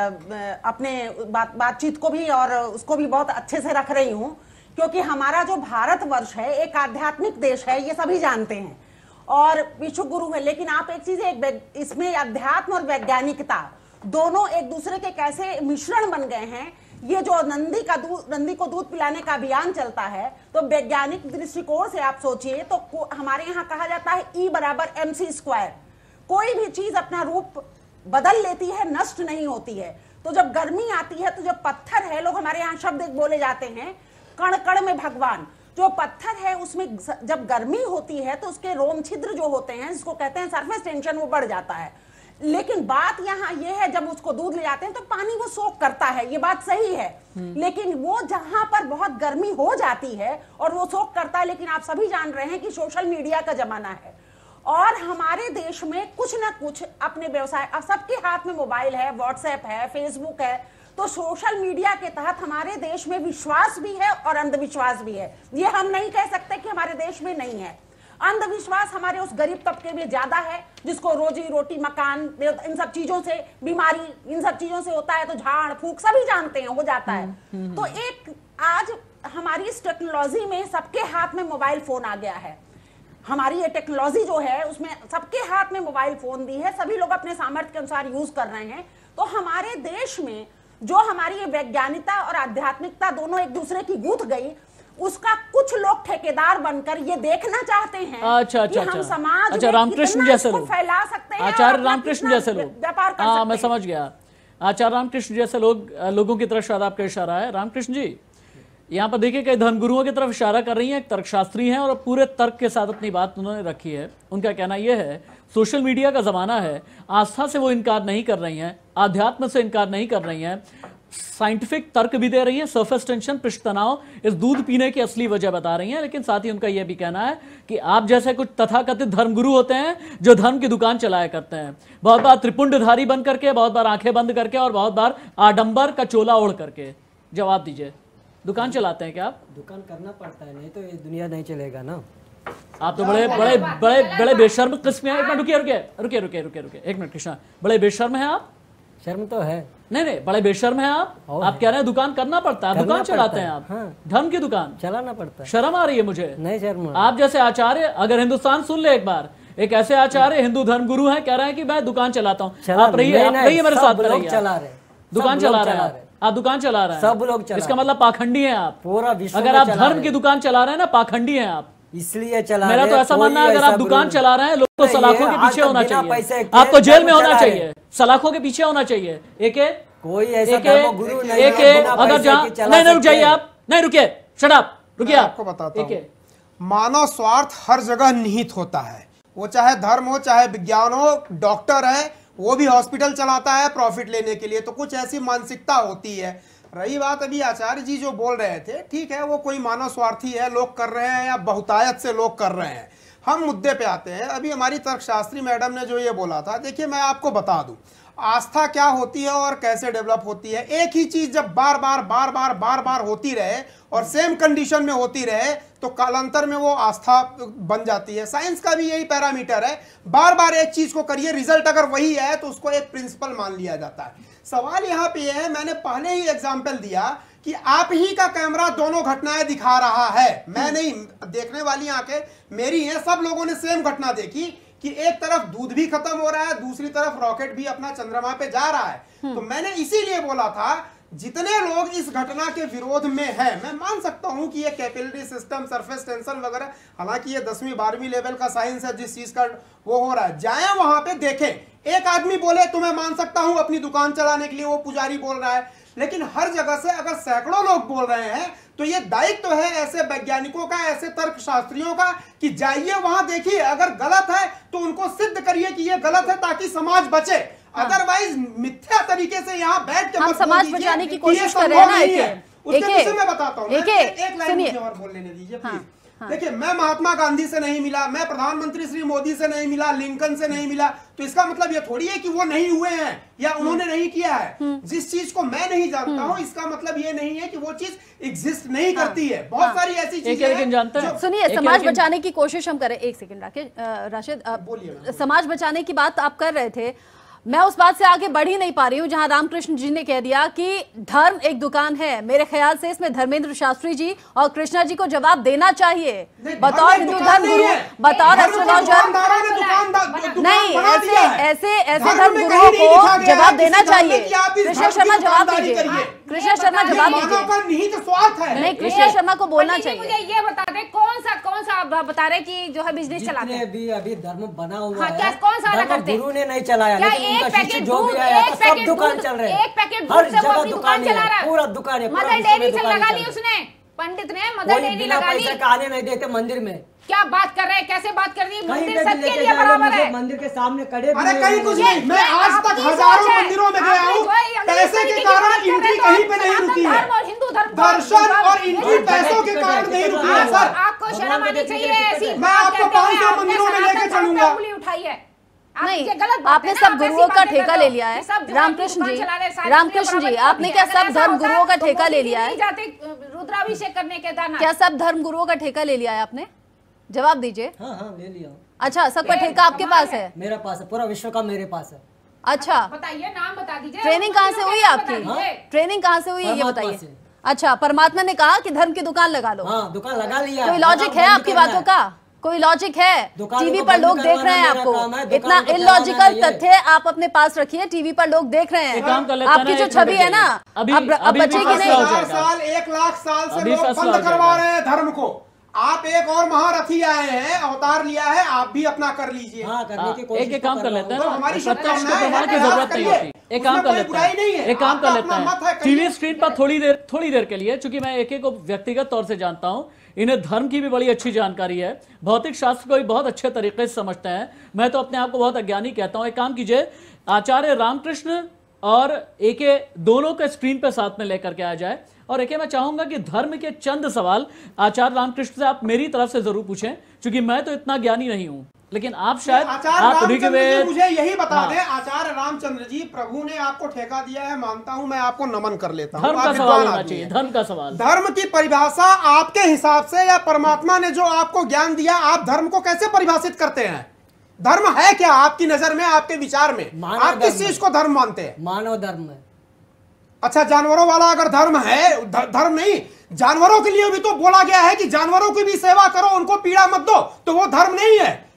अपने बात बातचीत को भी और उसको भी बहुत अच्छे से रख रही हूँ, क्योंकि हमारा जो भारतवर्ष है एक आध्यात्मिक देश है, ये सभी जानते हैं, और विश्व गुरु है। लेकिन आप एक चीज एक इसमें अध्यात्म और वैज्ञानिकता दोनों एक दूसरे के कैसे मिश्रण बन गए हैं। ये जो नंदी का दूध नंदी को दूध पिलाने का अभियान चलता है, तो वैज्ञानिक दृष्टिकोण से आप सोचिए तो हमारे यहाँ कहा जाता है ई बराबर एम सी स्क्वायर। कोई भी चीज अपना रूप बदल लेती है, नष्ट नहीं होती है। तो जब गर्मी आती है तो जब पत्थर है, लोग हमारे यहाँ शब्द एक बोले जाते हैं कण कण में भगवान। जो पत्थर है उसमें जब गर्मी होती है तो उसके रोम छिद्र जो होते हैं, जिसको कहते हैं सरफेस टेंशन, वो बढ़ जाता है। लेकिन बात यहाँ ये है, जब उसको दूध ले जाते हैं तो पानी वो सोख करता है, ये बात सही है। लेकिन वो जहां पर बहुत गर्मी हो जाती है और वो सोख करता है, लेकिन आप सभी जान रहे हैं कि सोशल मीडिया का जमाना है और हमारे देश में कुछ ना कुछ अपने व्यवसाय, अब सबके हाथ में मोबाइल है, व्हाट्सएप है, फेसबुक है, तो सोशल मीडिया के तहत हमारे देश में विश्वास भी है और अंधविश्वास भी है। ये हम नहीं कह सकते कि हमारे देश में नहीं है। अंधविश्वास हमारे उस गरीब तबके में ज्यादा है, जिसको रोजी रोटी, मकान, इन सब चीजों से, बीमारी इन सब चीजों से होता है, तो झाड़ फूक सभी जानते हैं हो जाता है। तो एक आज हमारी इस टेक्नोलॉजी में सबके हाथ में मोबाइल फोन आ गया है। हमारी ये टेक्नोलॉजी जो है उसमें सबके हाथ में मोबाइल फोन दी है, सभी लोग अपने सामर्थ्य के अनुसार यूज कर रहे हैं। तो हमारे देश में जो हमारी ये वैज्ञानिकता और आध्यात्मिकता दोनों एक दूसरे की गूंथ गई, उसका कुछ लोग ठेकेदार बनकर ये देखना चाहते हैं अच्छा, कि अच्छा, हम समाज अच्छा, रामकृष्ण जैसे लोग फैला सकते हैं, आचार्य रामकृष्ण जैसे लोग व्यापार कर हाँ मैं समझ गया। आचार्य रामकृष्ण जैसे लोग लोगों की तरफ शायद आपका इशारा है। रामकृष्ण जी यहाँ पर देखिए कई धर्मगुरुओं की तरफ इशारा कर रही हैं, एक तर्कशास्त्री हैं और पूरे तर्क के साथ अपनी बात उन्होंने रखी है। उनका कहना यह है सोशल मीडिया का जमाना है, आस्था से वो इनकार नहीं कर रही हैं, आध्यात्म से इनकार नहीं कर रही हैं, साइंटिफिक तर्क भी दे रही है, सरफेस टेंशन, पृष्ठ तनाव इस दूध पीने की असली वजह बता रही हैं। लेकिन साथ ही उनका यह भी कहना है कि आप जैसे कुछ तथाकथित धर्मगुरु होते हैं जो धर्म की दुकान चलाया करते हैं, बहुत बार त्रिपुंडधारी बन करके, बहुत बार आंखें बंद करके और बहुत बार आडंबर का चोला ओढ़ करके। जवाब दीजिए, दुकान चलाते हैं क्या आप? दुकान करना पड़ता है, नहीं तो ये दुनिया नहीं चलेगा ना। आप तो बड़े बड़े बड़े बड़े बेशर्म किस्म हैं। एक मिनट रुकिए रुकिए रुकिए रुकिए रुकिए रुकिए एक मिनट कृष्णा, बड़े बेशर्म हैं आप। शर्म तो है। नहीं नहीं बड़े बेशर्म हैं आप। आप कह रहे हैं दुकान करना पड़ता है, दुकान चलाते हैं आप। हाँ। धर्म की दुकान चलाना पड़ता है। शर्म आ रही है मुझे। नहीं शर्म। आप जैसे आचार्य, अगर हिंदुस्तान सुन ले एक बार, एक ऐसे आचार्य हिंदू धर्म गुरु हैं, कह रहे हैं कि मैं दुकान चलाता हूँ। आप रहिए आप रहिए मेरे साथ, चला रहे दुकान चला रहे हैं आप, दुकान चला रहे हैं सब लोग। इसका मतलब पाखंडी हैं आप। पूरा विश्व अगर आप धर्म की दुकान चला रहे हैं ना, पाखंडी हैं आप, इसलिए चला। मेरा तो ऐसा मानना है अगर आप दुकान चला रहे हैं, लोग तो सलाखों के पीछे होना चाहिए, आपको जेल में होना चाहिए, सलाखों के पीछे होना चाहिए। एक कोई ऐसा एक धर्म गुरु नहीं एक है, बिना अगर पैसे जहाँ के चला नहीं नहीं रुक सकते जाइए हैं। आप, नहीं रुकिए, शट अप, रुकिए आप। आपको बताता एक हूं, मानव स्वार्थ हर जगह निहित होता है, वो चाहे धर्म हो चाहे विज्ञान हो। डॉक्टर है वो भी हॉस्पिटल चलाता है प्रॉफिट लेने के लिए, तो कुछ ऐसी मानसिकता होती है। रही बात अभी आचार्य जी जो बोल रहे थे, ठीक है वो कोई मानव स्वार्थी है, लोग कर रहे हैं या बहुतायत से लोग कर रहे हैं। हम मुद्दे पे आते हैं। अभी हमारी तर्कशास्त्री मैडम ने जो ये बोला था, देखिए मैं आपको बता दूं आस्था क्या होती है और कैसे डेवलप होती है। एक ही चीज जब बार बार बार बार बार बार होती रहे और सेम कंडीशन में होती रहे तो कालांतर में वो आस्था बन जाती है। साइंस का भी यही पैरामीटर है, बार बार एक चीज को करिए, रिजल्ट अगर वही है तो उसको एक प्रिंसिपल मान लिया जाता है। सवाल यहाँ पे है, मैंने पहले ही एग्जाम्पल दिया कि आप ही का कैमरा दोनों घटनाएं दिखा रहा है, मैं नहीं, देखने वाली आंखें मेरी हैं। सब लोगों ने सेम घटना देखी कि एक तरफ दूध भी खत्म हो रहा है, दूसरी तरफ रॉकेट भी अपना चंद्रमा पे जा रहा है। तो मैंने इसीलिए बोला था जितने लोग इस घटना के विरोध में हैं, मैं मान सकता हूं कि ये कैपिलरी सिस्टम, सरफेस टेंशन वगैरह, हालांकि ये दसवीं बारहवीं लेवल का साइंस है जिस चीज का वो हो रहा है, जाएं वहां पे देखें। एक आदमी बोले तो मैं मान सकता हूं अपनी दुकान चलाने के लिए वो पुजारी बोल रहा है, लेकिन हर जगह से अगर सैकड़ों लोग बोल रहे हैं तो ये दायित्व तो है ऐसे वैज्ञानिकों का, ऐसे तर्कशास्त्रियों का कि जाइए वहां देखिए, अगर गलत है तो उनको सिद्ध करिए कि ये गलत है ताकि समाज बचे। अदरवाइज मिथ्या तरीके से यहाँ बैठ के हम समाज बचाने की कोशिश कर रहे हैं ना। उसके विषय में बताता हूँ, एक एक लाइन और बोल लेने दीजिए प्लीज। देखिए मैं महात्मा गांधी से नहीं मिला, मैं प्रधानमंत्री श्री मोदी से नहीं मिला, लिंकन से नहीं मिला, तो इसका मतलब ये थोड़ी है कि वो नहीं हुए हैं या उन्होंने नहीं किया है। जिस चीज को मैं नहीं जानता हूँ इसका मतलब ये नहीं है कि वो चीज एग्जिस्ट नहीं करती है। बहुत सारी ऐसी चीजें हैं। सुनिए, समाज बचाने की कोशिश हम करें। एक सेकंड राकेश, राशिद, बोलिए। समाज बचाने की बात आप कर रहे थे, मैं उस बात से आगे बढ़ ही नहीं पा रही हूं जहां रामकृष्ण जी ने कह दिया कि धर्म एक दुकान है। मेरे ख्याल से इसमें धर्मेंद्र शास्त्री जी और कृष्णा जी को जवाब देना चाहिए बतौर हिंदू धर्म गुरु, बतौर एस्ट्रोलॉजर। नहीं, ऐसे ऐसे ऐसे धर्म गुरुओं को जवाब देना चाहिए। कृष्णा शर्मा जवाब दीजिए, कृष्णा शर्मा जवाब दीजिए। नहीं, कृष्णा शर्मा को बोलना चाहिए। मुझे ये बता दे कौन सा कौन सा आप बता रहे कि जो है बिजनेस चलाते हैं अभी अभी धर्म बना हुआ है, क्या कौन सा वाला करते हैं? गुरु ने नहीं चलाया, एक पैकेट दूध, एक पैकेट दुकान चल रहे हैं, एक पैकेट दूध से वो अपनी दुकान चला रहा है, पूरा दुकान है। मदर डेयरी से लगा ली उसने, पंडित ने मदर डेयरी लगा ली। आने नहीं देते मंदिर में। क्या बात कर रहे हैं, कैसे बात कर रही है? मंदिर सबके लिए बराबर है। मंदिर के सामने खड़े, अरे कहीं कुछ नहीं, मैं आज तक हजारों मंदिरों में गया हूँ, पैसे के कारण एंट्री कहीं पे नहीं रुकी है। दर्शन और एंट्री पैसों के कारण नहीं रुकी है सर। आपको शर्म आनी चाहिए ऐसी। मैं आपको पांच सौ मंदिरों में लेके चलूंगा। उठाइए नहीं, आपने सब गुरुओं का ठेका ले लिया है। रामकृष्ण जी, रामकृष्ण जी, आपने क्या सब धर्म गुरुओं का ठेका ले लिया है? रुद्राभिषेक करने के दाना क्या सब धर्म गुरुओं का ठेका ले लिया है आपने? जवाब दीजिए। हाँ हाँ ले लिया। अच्छा, सबका ठेका आपके पास है? मेरे पास है, पूरा विश्व का मेरे पास है। अच्छा, बताइए, नाम बता दीजिए। ट्रेनिंग कहाँ से हुई आपकी? ट्रेनिंग कहाँ से हुई ये बताइए। अच्छा, परमात्मा ने कहा कि धर्म की दुकान लगा लो। हाँ, दुकान लगा लिया। कोई लॉजिक है आपकी बातों का? कोई लॉजिक है? टीवी पर लोग देख रहे हैं आपको, इतना इलॉजिकल तथ्य आप अपने पास रखिए, टीवी पर लोग देख रहे हैं। आपकी जो छवि है ना अब अब बचेगी नहीं। हजार साल, एक लाख साल से लोग बंद करवा रहे हैं धर्म को। आप एक और महारथी आए हैं, अवतार लिया है, आप भी अपना कर लीजिए। हाँ, करने की कोशिश एक काम कर लेते हैं ना, हमारी प्रत्यक्ष को प्रमाण की जरूरत नहीं होती। एक काम कर लेते हैं, एक काम कर लेते हैं, टीवी स्क्रीन पर थोड़ी देर थोड़ी देर के लिए, चूंकि मैं एक एक को व्यक्तिगत तौर से जानता हूं, इन्हें धर्म की भी बड़ी अच्छी जानकारी है, भौतिक शास्त्र को भी बहुत अच्छे तरीके से समझते हैं। मैं तो अपने आप को बहुत अज्ञानी कहता हूं। एक काम कीजिए, आचार्य रामकृष्ण और एके दोनों के स्क्रीन पे साथ में लेकर के आ जाए। और एके मैं चाहूंगा कि धर्म के चंद सवाल आचार्य रामकृष्ण से आप मेरी तरफ से जरूर पूछें, क्योंकि मैं तो इतना ज्ञानी नहीं हूं, लेकिन आप शायद आप ऋग्वेद मुझे यही बता हाँ। दें, आचार्य रामचंद्र जी, प्रभु ने आपको ठेका दिया है, मानता हूं, मैं आपको नमन कर लेता हूं। धर्म का सवाल होना चाहिए, धर्म का सवाल। धर्म की परिभाषा आपके हिसाब से या परमात्मा ने जो आपको ज्ञान दिया, आप धर्म को कैसे परिभाषित करते हैं? धर्म है क्या आपकी नजर में, आपके विचार में? आप किस चीज को धर्म मानते हैं? मानव धर्म है। अच्छा, जानवरों वाला अगर धर्म है, धर्म नहीं, जानवरों के लिए भी तो बोला गया है कि जानवरों की भी सेवा करो, उनको पीड़ा मत दो, तो वो धर्म नहीं है।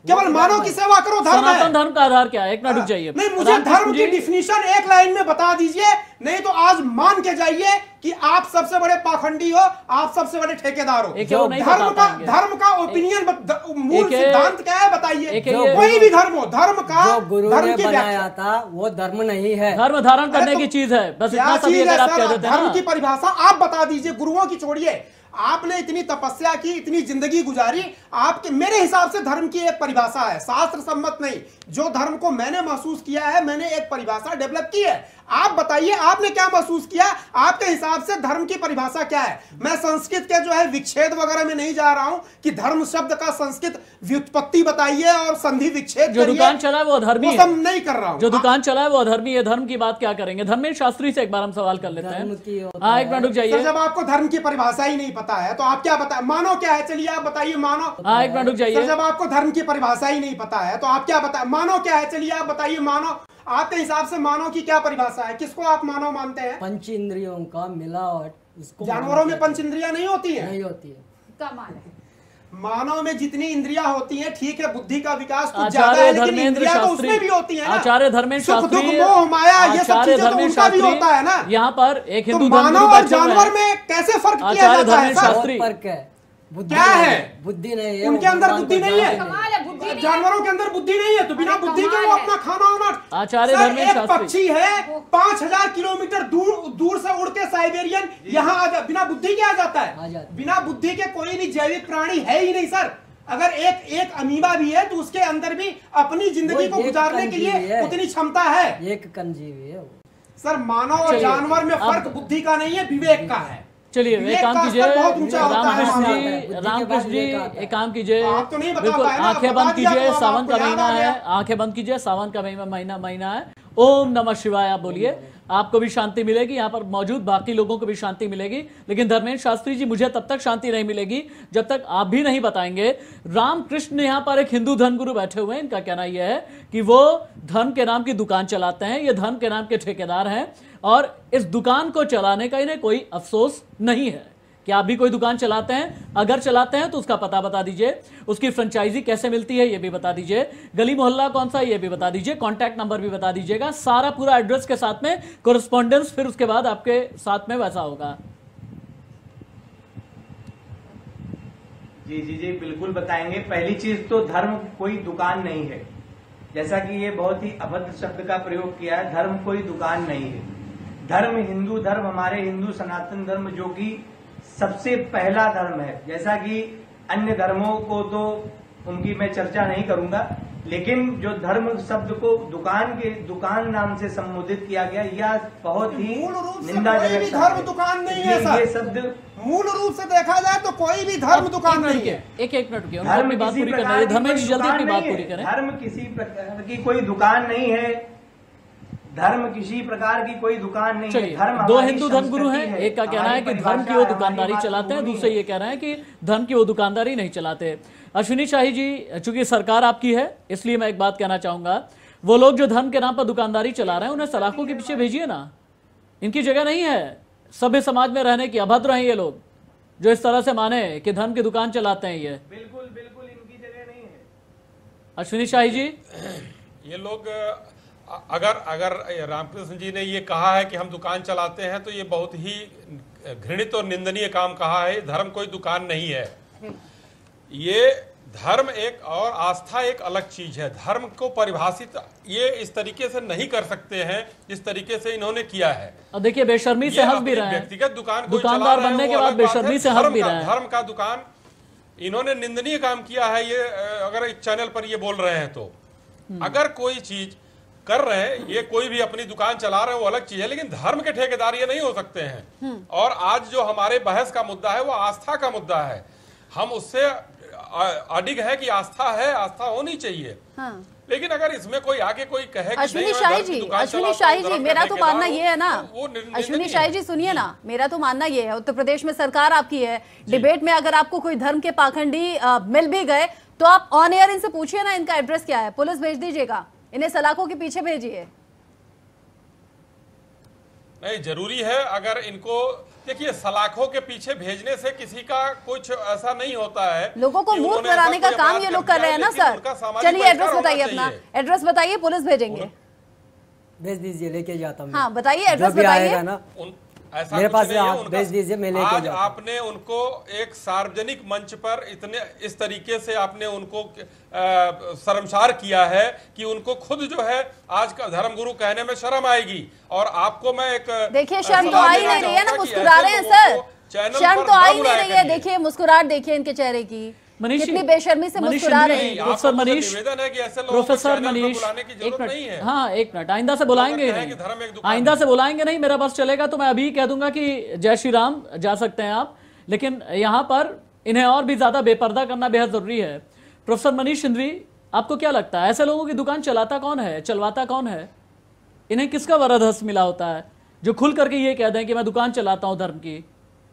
केवल मानव की सेवा करो धर्म है। सनातन धर्म का आधार क्या है? एक मिनट रुक जाइए। नहीं, मुझे धर्म की डिफिनीशन एक लाइन में बता दीजिए, नहीं तो आज मान के जाइए कि आप सबसे बड़े पाखंडी हो, आप सबसे बड़े ठेकेदार हो। धर्म का धर्म का ओपिनियन मूल सिद्धांत क्या है बताइए? कोई भी धर्म हो, धर्म का गुरु ने बनाया था वो धर्म नहीं है, धर्म धारण करने की चीज है, बस इतना सभी अगर आप कह देते हैं। धर्म की परिभाषा आप बता दीजिए, गुरुओं की छोड़िए। आपने इतनी तपस्या की, इतनी जिंदगी गुजारी, आपके मेरे हिसाब से धर्म की एक परिभाषा है, शास्त्र सम्मत नहीं। जो धर्म को मैंने महसूस किया है, मैंने एक परिभाषा डेवलप की है। आप बताइए आपने क्या महसूस किया? आपके हिसाब से धर्म की परिभाषा क्या है? मैं संस्कृत के जो है विच्छेद वगैरह में नहीं जा रहा हूं कि धर्म शब्द का संस्कृत व्युत्पत्ति बताइए और संधि विच्छेद जो दुकान चला है वो अधर्मी है, नहीं कर रहा हूं। जो दुकान चला है वो अधर्मी है। धर्म की बात क्या करेंगे? धर्मेश शास्त्री से एक बार हम सवाल कर लेते हैं। हाँ, एक मिनट रुक जाइए। जब आपको धर्म की परिभाषा ही नहीं पता है तो आप क्या बता, मानो क्या है? चलिए आप बताइए मानो। हाँ, एक मिनट रुक जाइए। जब आपको धर्म की परिभाषा ही नहीं पता है तो आप क्या बताए? मानो क्या है? चलिए आप बताइए मानो। आपके हिसाब से मानव की क्या परिभाषा है? किसको आप मानव मानते हैं? पंच इंद्रियों का मिलावट, उसको जानवरों में पंच इंद्रियां नहीं होती है? नहीं होती है। कमाल है। मानव में जितनी इंद्रियां होती हैं, ठीक है, बुद्धि का विकास कुछ ज्यादा है, लेकिन इंद्रियां तो उसमें भी होती है ना। आचार्य धर्मेश शास्त्री, मोह माया ये सब चीजें तो उनका भी होता है ना। यहाँ पर एक हिंदू मानव और जानवर में कैसे फर्क किया जाता है? फर्क है, क्या है? बुद्धि नहीं है, उनके अंदर बुद्धि नहीं है, बुद्धि जानवरों के अंदर बुद्धि नहीं है, तो बिना बुद्धि के वो अपना खाना वाना। आचार्य धर्मेश एक पक्षी है पांच हजार किलोमीटर दूर दूर से उड़ के साइबेरियन यहाँ आ जा, बिना बुद्धि के आ जाता है। बिना बुद्धि के कोई भी जैविक प्राणी है ही नहीं सर। अगर एक एक अमीबा भी है तो उसके अंदर भी अपनी जिंदगी को गुजारने के लिए उतनी क्षमता है। एक कंजीवी है सर। मानव और जानवर में फर्क बुद्धि का नहीं है, विवेक का है। चलिए एक काम कीजिए, रामकृष्ण जी, रामकृष्ण जी एक काम कीजिए, बिल्कुल आंखें बंद कीजिए, सावन का महीना है, आंखें बंद कीजिए, सावन का महीना महीना महीना है। ओम नमः शिवाय आप बोलिए, आपको भी शांति मिलेगी, यहाँ पर मौजूद बाकी लोगों को भी शांति मिलेगी। लेकिन धर्मेश शास्त्री जी, मुझे तब तक शांति नहीं मिलेगी जब तक आप भी नहीं बताएंगे। रामकृष्ण यहाँ पर एक हिंदू धर्मगुरु बैठे हुए हैं, इनका कहना यह है कि वो धर्म के नाम की दुकान चलाते हैं, ये धर्म के नाम के ठेकेदार हैं और इस दुकान को चलाने का इन्हें कोई अफसोस नहीं है। क्या आप भी कोई दुकान चलाते हैं? अगर चलाते हैं तो उसका पता बता दीजिए, उसकी फ्रेंचाइजी कैसे मिलती है ये भी बता दीजिए, गली मोहल्ला कौन सा ये भी बता दीजिए, कॉन्टैक्ट नंबर भी बता दीजिएगा, सारा पूरा एड्रेस के साथ में कोरेस्पॉन्डेंस फिर उसके बाद आपके साथ में वैसा होगा। जी जी जी बिल्कुल बताएंगे। पहली चीज तो धर्म कोई दुकान नहीं है, जैसा कि ये बहुत ही अभद्र शब्द का प्रयोग किया है। धर्म कोई दुकान नहीं है। धर्म हिंदू धर्म, हमारे हिंदू सनातन धर्म जो कि सबसे पहला धर्म है। जैसा कि अन्य धर्मों को तो उनकी मैं चर्चा नहीं करूंगा, लेकिन जो धर्म शब्द को दुकान के दुकान नाम से संबोधित किया गया, यह बहुत ही निंदाजनक। धर्म दुकान नहीं है सर। ये शब्द मूल रूप से देखा जाए तो कोई भी धर्म दुकान नहीं है। एक एक मिनट की धर्म बात पूरी करना है, धर्मेश जी जल्दी अपनी बात पूरी करें। धर्म किसी प्रकार की कोई दुकान नहीं है, धर्म किसी प्रकार की कोई दुकान नहीं है। धर्म दो हिंदू धर्मगुरु हैं, एक का कहना है कि धर्म की वो दुकानदारी चलाते हैं, दूसरे ये कह रहे हैं कि धर्म की वो दुकानदारी नहीं चलाते। अश्विनी शाही जी, चूंकि सरकार आपकी है इसलिए मैं एक बात कहना चाहूंगा, वो लोग जो धर्म के नाम पर दुकानदारी चला रहे हैं उन्हें सलाखों के पीछे भेजिए ना, इनकी जगह नहीं है सभ्य समाज में रहने की। अभद्र हैं ये लोग जो इस तरह से माने कि धर्म की दुकान चलाते हैं। ये बिल्कुल बिल्कुल इनकी जगह नहीं है। अश्विनी शाही जी, ये लोग अगर अगर रामकृष्ण जी ने ये कहा है कि हम दुकान चलाते हैं तो ये बहुत ही घृणित और निंदनीय काम कहा है। धर्म कोई दुकान नहीं है। ये धर्म एक और आस्था एक अलग चीज है। धर्म को परिभाषित ये इस तरीके से नहीं कर सकते हैं जिस तरीके से इन्होंने किया है। अब देखिए बेशर्मी से हंस भी रहे हैं, व्यक्तिगत दुकान दुकानदार बनने के बाद बेशर्मी से हंस भी रहे हैं। धर्म का दुकान इन्होंने निंदनीय काम किया है। ये अगर एक चैनल पर ये बोल रहे हैं तो अगर कोई चीज कर रहे हैं, ये कोई भी अपनी दुकान चला रहे हैं वो अलग चीज है, लेकिन धर्म के ठेकेदार ये नहीं हो सकते हैं। और आज जो हमारे बहस का मुद्दा है वो आस्था का मुद्दा है। हम उससे अडिग है कि आस्था है, आस्था होनी चाहिए। हाँ। लेकिन अगर इसमें कोई आगे कोई कहे कि अश्विनी शाही जी, अश्विनी शाही जी, मेरा तो मानना ये है ना, अश्विनी शाही जी सुनिए ना, मेरा तो मानना ये है, उत्तर प्रदेश में सरकार आपकी है, डिबेट में अगर आपको कोई धर्म के पाखंडी मिल भी गए तो आप ऑन एयर इनसे पूछिए ना इनका एड्रेस क्या है, पुलिस भेज दीजिएगा, इन्हें सलाखों के पीछे भेजिए। नहीं, जरूरी है। अगर इनको देखिए, सलाखों के पीछे भेजने से किसी का कुछ ऐसा नहीं होता है। लोगों को मूर्ख कराने का काम ये लोग कर रहे हैं ना सर। चलिए एड्रेस बताइए अपना, एड्रेस बताइए, पुलिस भेजेंगे। भेज दीजिए, लेके जाता हूँ। हाँ बताइए, एड्रेस बताइए ना, ऐसा मेरे पास आप भेज दीजिए, मैं लेके आज आपने उनको एक सार्वजनिक मंच पर इतने इस तरीके से आपने उनको शर्मसार किया है कि उनको खुद जो है आज का धर्मगुरु कहने में शर्म आएगी। और आपको मैं एक देखिए, शर्म तो आ ही नहीं रही है ना, मुस्कुरा रहे हैं सर, शर्म तो आ ही नहीं रही है। देखिए मुस्कुराहट देखिए इनके चेहरे की, कितनी बेशर्मी से मुस्कुरा रहे हैं। प्रोफेसर मनीष, प्रोफेसर मनीष, एक मिनट, हाँ एक मिनट, आइंदा से बुलाएंगे नहीं, आइंदा से बुलाएंगे नहीं, मेरा बस चलेगा तो मैं अभी कह दूंगा कि जय श्री राम, जा सकते हैं आप, लेकिन यहाँ पर इन्हें और भी ज्यादा बेपर्दा करना बेहद जरूरी है। प्रोफेसर मनीष सिंधवी, आपको क्या लगता है ऐसे लोगों की दुकान चलाता कौन है, चलवाता कौन है? इन्हें किसका वरदहस्त मिला होता है जो खुल करके ये कह दें कि मैं दुकान चलाता हूं धर्म की?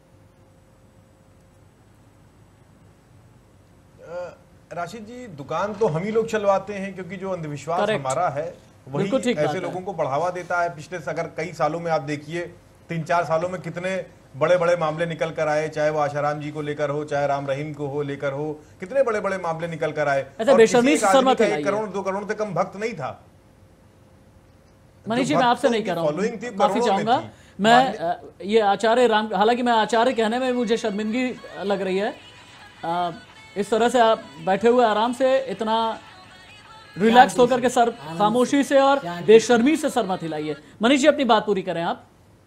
राशिद जी, दुकान तो हम ही लोग चलवाते हैं, क्योंकि जो अंधविश्वास Correct. हमारा है वही ऐसे लोगों को बढ़ावा देता है। पिछले अगर कई सालों में आप देखिए, तीन चार सालों में कितने बड़े बड़े मामले निकल कर आए, चाहे वो आशाराम जी को लेकर हो, चाहे राम रहीम को हो लेकर हो, कितने बड़े बड़े मामले निकल कर आए। और किसी एक आदमी का एक करोड़ दो करोड़ से कम भक्त नहीं था। मनीष जी, मैं आपसे नहीं कर रहा हूँ, माफी चाहूंगा मैं, ये आचार्य राम, हालांकि मैं आचार्य कहने में मुझे शर्मिंदगी लग रही है। आ, इस तरह से आप बैठे हुए आराम से इतना रिलैक्स होकर के सर खामोशी से और बेशर्मी से सर मत हिलाइए। मनीष जी अपनी बात पूरी करें आप।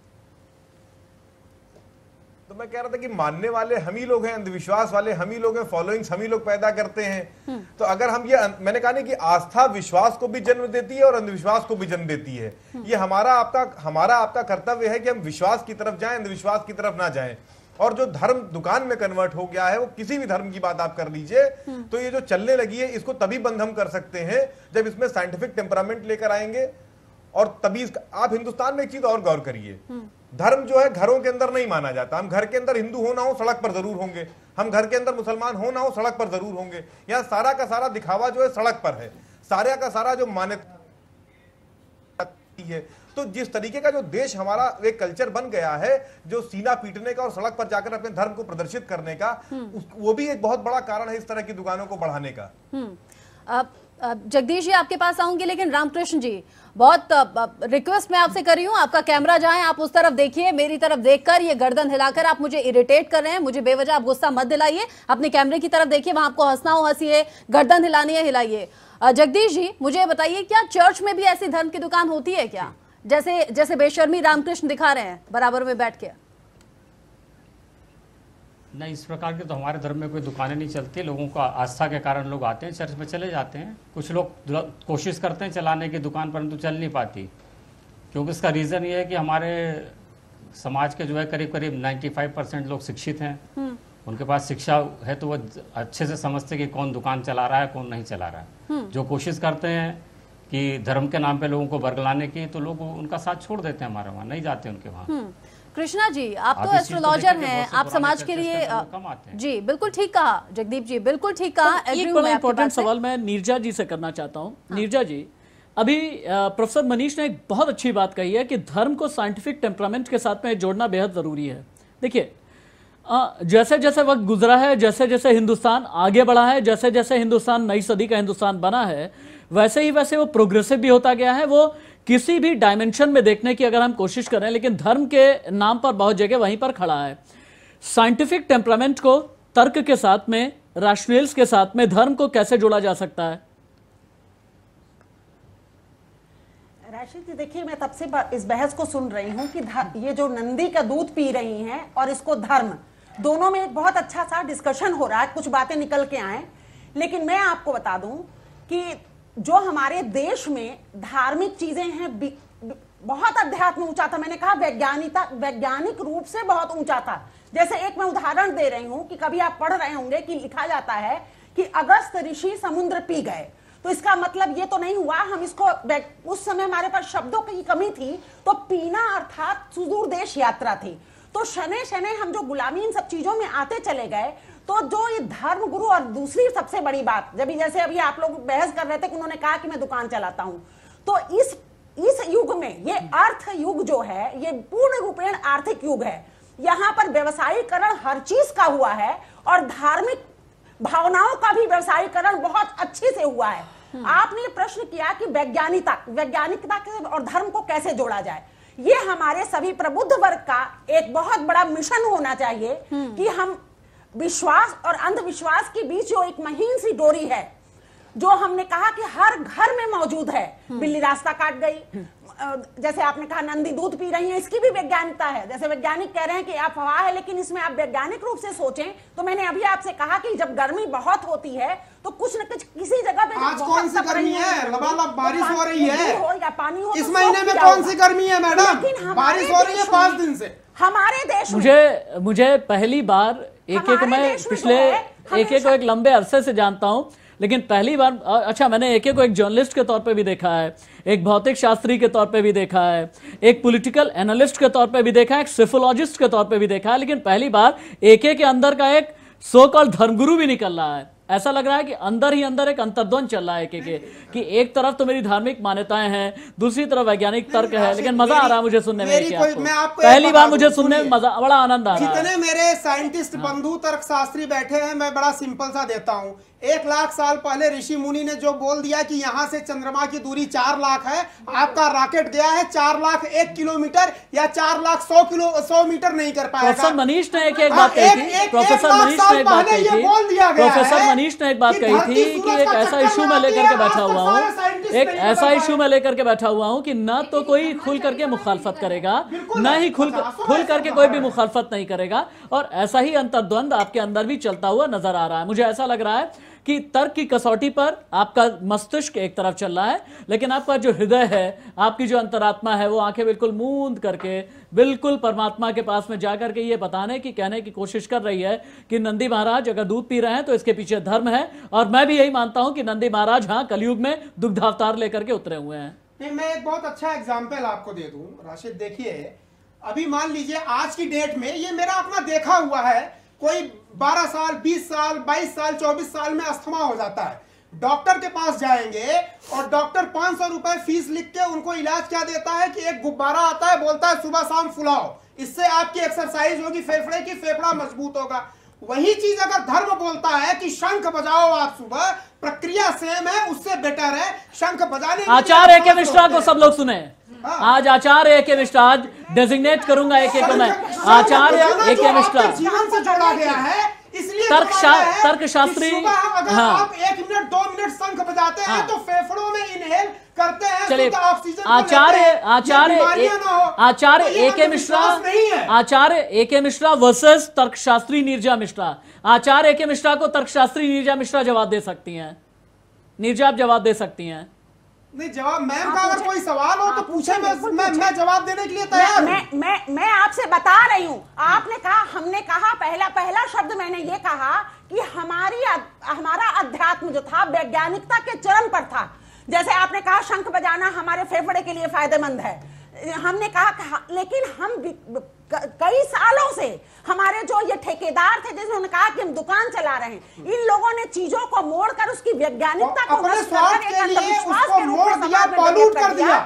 तो मैं कह रहा था कि मानने वाले हम ही लोग हैं, अंधविश्वास वाले हम ही लोग हैं, फॉलोइंग्स हम ही लोग पैदा करते हैं। तो अगर हम ये, मैंने कहा नहीं कि आस्था विश्वास को भी जन्म देती है और अंधविश्वास को भी जन्म देती है। ये हमारा आपका हमारा आपका कर्तव्य है कि हम विश्वास की तरफ जाएं, अंधविश्वास की तरफ ना जाएं। और जो धर्म दुकान में कन्वर्ट हो गया है, वो किसी भी धर्म की बात आप कर लीजिए, तो ये जो चलने लगी है, इसको तभी बंद हम कर सकते हैं जब इसमें साइंटिफिक टेम्परामेंट लेकर आएंगे। और तभी आप हिंदुस्तान में एक चीज और गौर करिए, धर्म जो है घरों के अंदर नहीं माना जाता। हम घर के अंदर हिंदू हो ना हो, सड़क पर जरूर होंगे। हम घर के अंदर मुसलमान हो ना हो, सड़क पर जरूर होंगे। यहाँ सारा का सारा दिखावा जो है सड़क पर है, सारा का सारा जो मान्यता है। तो जिस तरीके का जो देश हमारा एक कल्चर बन गया है, जो सीना पीटने का और सड़क पर जाकर अपने धर्म को प्रदर्शित करने का, वो भी एक बहुत बड़ा कारण है इस तरह की दुकानों को बढ़ाने का। अब जगदीश जी आपके पास आऊंगी, लेकिन रामकृष्ण जी, बहुत रिक्वेस्ट मैं आपसे कर रही हूँ, आपका कैमरा जहाँ है आप उस तरफ देखिए, मेरी तरफ देखकर ये गर्दन हिलाकर आप मुझे इरिटेट कर रहे हैं। मुझे बेवजह आप गुस्सा मत दिलाइए, अपने कैमरे की तरफ देखिए, वहां आपको हंसना हो हंसिए, गर्दन हिलानी है हिलाइए। जगदीश जी मुझे बताइए, क्या चर्च में भी ऐसी धर्म की दुकान होती है क्या, जैसे जैसे बेशर्मी रामकृष्ण दिखा रहे हैं बराबर में बैठ के? नहीं, इस प्रकार की तो हमारे धर्म में कोई दुकानें नहीं चलती। लोगों का आस्था के कारण लोग आते हैं, चर्च में चले जाते हैं। कुछ लोग कोशिश करते हैं चलाने की दुकान, परंतु चल नहीं पाती, क्योंकि इसका रीज़न ये है कि हमारे समाज के जो है करीब करीब पचानवे परसेंट लोग शिक्षित हैं। उनके पास शिक्षा है तो वो अच्छे से समझते कि कौन दुकान चला रहा है, कौन नहीं चला रहा है। जो कोशिश करते हैं कि धर्म के नाम पे लोगों को बरगलाने की, तो लोग उनका साथ छोड़ देते हैं, हमारे वहाँ नहीं जाते उनके वहाँ। कृष्णा जी, आप तो एस्ट्रोलॉजर हैं, आप समाज के लिए जी बिल्कुल ठीक कहा जगदीप जी, बिल्कुल ठीक कहा। एक बड़ा इंपॉर्टेंट सवाल मैं नीरजा जी से करना चाहता हूँ। हाँ। नीरजा जी, अभी प्रोफेसर मनीष ने एक बहुत अच्छी बात कही है कि धर्म को साइंटिफिक टेम्परामेंट के साथ में जोड़ना बेहद जरूरी है। देखिए, जैसे जैसे वक्त गुजरा है, जैसे जैसे हिंदुस्तान आगे बढ़ा है, जैसे जैसे हिंदुस्तान नई सदी का हिंदुस्तान बना है, वैसे ही वैसे वो प्रोग्रेसिव भी होता गया है। वो किसी भी डायमेंशन में देखने की अगर हम कोशिश करें, लेकिन धर्म के नाम पर बहुत जगह वहीं पर खड़ा है। साइंटिफिक टेम्परामेंट को तर्क के साथ में, रैशनल्स के साथ में धर्म को कैसे जोड़ा जा सकता है? राशिद जी देखिए, मैं तब से इस बहस को सुन रही हूँ कि ये जो नंदी का दूध पी रही हैं और इसको धर्म, दोनों में एक बहुत अच्छा सा डिस्कशन हो रहा है, कुछ बातें निकल के आए। लेकिन मैं आपको बता दूं कि जो हमारे देश में धार्मिक चीजें हैं, बहुत अध्यात्म ऊंचा था। मैंने कहा वैज्ञानिकता वैज्ञानिक रूप से बहुत ऊंचा था। जैसे एक मैं उदाहरण दे रही हूं कि कभी आप पढ़ रहे होंगे कि लिखा जाता है कि अगस्त ऋषि समुद्र पी गए, तो इसका मतलब ये तो नहीं हुआ हम इसको, उस समय हमारे पास शब्दों की कमी थी, तो पीना अर्थात सुदूर देश यात्रा थी। तो शने शने हम जो गुलामी इन सब चीजों में आते चले गए, तो जो ये धर्म गुरु, और दूसरी सबसे बड़ी बात, जब जैसे अभी आप लोग बहस कर रहे थे कि उन्होंने कहा कि मैं दुकान चलाता हूं, तो इस इस युग युग में, ये अर्थ युग जो है ये पूर्ण रूपेण आर्थिक युग है। यहाँ पर व्यवसायीकरण हर चीज का हुआ है और धार्मिक भावनाओं का भी व्यवसायीकरण बहुत अच्छे से हुआ है। आपने प्रश्न किया कि वैज्ञानिकता वैज्ञानिकता और धर्म को कैसे जोड़ा जाए। ये हमारे सभी प्रबुद्ध वर्ग का एक बहुत बड़ा मिशन होना चाहिए कि हम विश्वास और अंधविश्वास के बीच जो एक महीन सी डोरी है, जो हमने कहा कि हर घर में मौजूद है, बिल्ली रास्ता काट गई, जैसे आपने कहा नंदी दूध पी रही है, इसकी भी वैज्ञानिकता है। जैसे वैज्ञानिक कह रहे हैं कि अफवाह है, लेकिन इसमें आप वैज्ञानिक रूप से सोचें तो मैंने अभी आपसे कहा कि जब गर्मी बहुत होती है तो कुछ न कुछ किसी जगह पे आज कौन सी गर्मी है, लबालब बारिश हो रही है, हो या पानी हो, इस महीने में कौन सी गर्मी है मैडम? बारिश हो रही है पांच दिन से हमारे देश में। मुझे मुझे पहली बार एक एक मैं पिछले एक एक को एक लंबे अरसे से जानता हूं, लेकिन पहली बार अच्छा मैंने एक एक को एक जर्नलिस्ट के तौर पे भी देखा है, एक भौतिक शास्त्री के तौर पे भी देखा है, एक पॉलिटिकल एनालिस्ट के तौर पे भी देखा है, एक सोफोलॉजिस्ट के तौर पे भी देखा है, लेकिन पहली बार एक एक के अंदर का एक सो कॉल्ड धर्मगुरु भी निकल रहा है। ऐसा लग रहा है कि अंदर ही अंदर एक अंतर्द्वंद चल रहा है के, के कि एक तरफ तो मेरी धार्मिक मान्यताएं हैं, दूसरी तरफ वैज्ञानिक तर्क है, लेकिन मजा आ रहा है मुझे सुनने में। क्या आपको? मैं आपको पहली बार मुझे सुनने में मजा, बड़ा आनंद आ रहा है। जितने मेरे साइंटिस्ट बंधु तर्कशास्त्री बैठे हैं, मैं बड़ा सिंपल सा देता हूं। एक लाख साल पहले ऋषि मुनि ने जो बोल दिया कि यहाँ से चंद्रमा की दूरी चार लाख है, आपका रॉकेट गया है चार लाख एक किलोमीटर या चार लाख सौ किलो सौ मीटर नहीं कर पाएगा। प्रोफेसर मनीष ने एक एक बात कही थी प्रोफेसर मनीष ने एक बात कही थी प्रोफेसर मनीष ने एक बात कही थी कि एक ऐसा इशू मैं लेकर के बैठा हुआ हूँ एक ऐसा इशू मैं लेकर के बैठा हुआ हूँ कि न तो कोई खुल करके मुखालफत करेगा, न ही खुल खुल करके कोई भी मुखालफत नहीं करेगा, और ऐसा ही अंतर्द्वंद आपके अंदर भी चलता हुआ नजर आ रहा है। मुझे ऐसा लग रहा है कि तर्क की कसौटी पर आपका मस्तिष्क एक तरफ चल रहा है, लेकिन आपका जो हृदय है, आपकी जो अंतरात्मा है, वो आंखें बिल्कुल मूंद करके बिल्कुल परमात्मा के पास में जाकर के ये बताने की कहने की कोशिश कर रही है कि नंदी महाराज अगर दूध पी रहे हैं तो इसके पीछे धर्म है। और मैं भी यही मानता हूं कि नंदी महाराज हाँ कलयुग में दुग्धावतार लेकर के उतरे हुए हैं। नहीं, मैं एक बहुत अच्छा एग्जाम्पल आपको दे दूं राशिद। देखिए, अभी मान लीजिए आज की डेट में, ये मेरा अपना देखा हुआ है, कोई बारह साल बीस साल बाईस साल चौबीस साल में अस्थमा हो जाता है, डॉक्टर के पास जाएंगे और डॉक्टर पांच सौ रुपए फीस लिख के उनको इलाज क्या देता है कि एक गुब्बारा आता है, बोलता है सुबह शाम फुलाओ, इससे आपकी एक्सरसाइज होगी फेफड़े की, फेफड़ा मजबूत होगा। वही चीज अगर धर्म बोलता है कि शंख बजाओ आप सुबह, प्रक्रिया सेम है, उससे बेटर है शंख बजाने। आचार्य के मिश्रा को सब लोग सुने, आज आचार्य के मिश्रा, आज डेजिग्नेट करूंगा एक एक को मैं, आचार्य एक के मिश्रा जीवन से जोड़ा गया है, इसलिए तर्क तर्क शास्त्री। अगर हाँ, आप एक मिनट दो मिनट शंख बजाते हैं हाँ, तो फेफड़ों में इनहेल करते हैं, चलिए oxygen Acharya Acharya Acharya A K Mishra Acharya A K Mishra versus तर्कशास्त्री नीरजा मिश्रा। आचार्य ए के मिश्रा को तर्कशास्त्री नीरजा मिश्रा जवाब दे सकती हैं। नीरजा आप जवाब दे सकती हैं। नहीं, जवाब मैम का अगर कोई सवाल हो तो पूछे, मैं मैं, मैं जवाब देने के लिए तैयार। मैं मैं मैं आपसे बता रही हूँ, आपने कहा, हमने कहा, पहला पहला शब्द मैंने ये कहा कि हमारी हमारा अध्यात्म जो था वैज्ञानिकता के चरम पर था। जैसे आपने कहा शंख बजाना हमारे फेफड़े के लिए फायदेमंद है, हमने कहा, लेकिन हम कई सालों से हमारे जो ये ठेकेदार थे जिन्होंने कहा कि हम दुकान चला रहे हैं, इन लोगों ने चीजों को मोड़कर उसकी वैज्ञानिकता को अपने स्वार्थ के लिए उसको मोड़ दिया, पॉल्यूट कर दिया।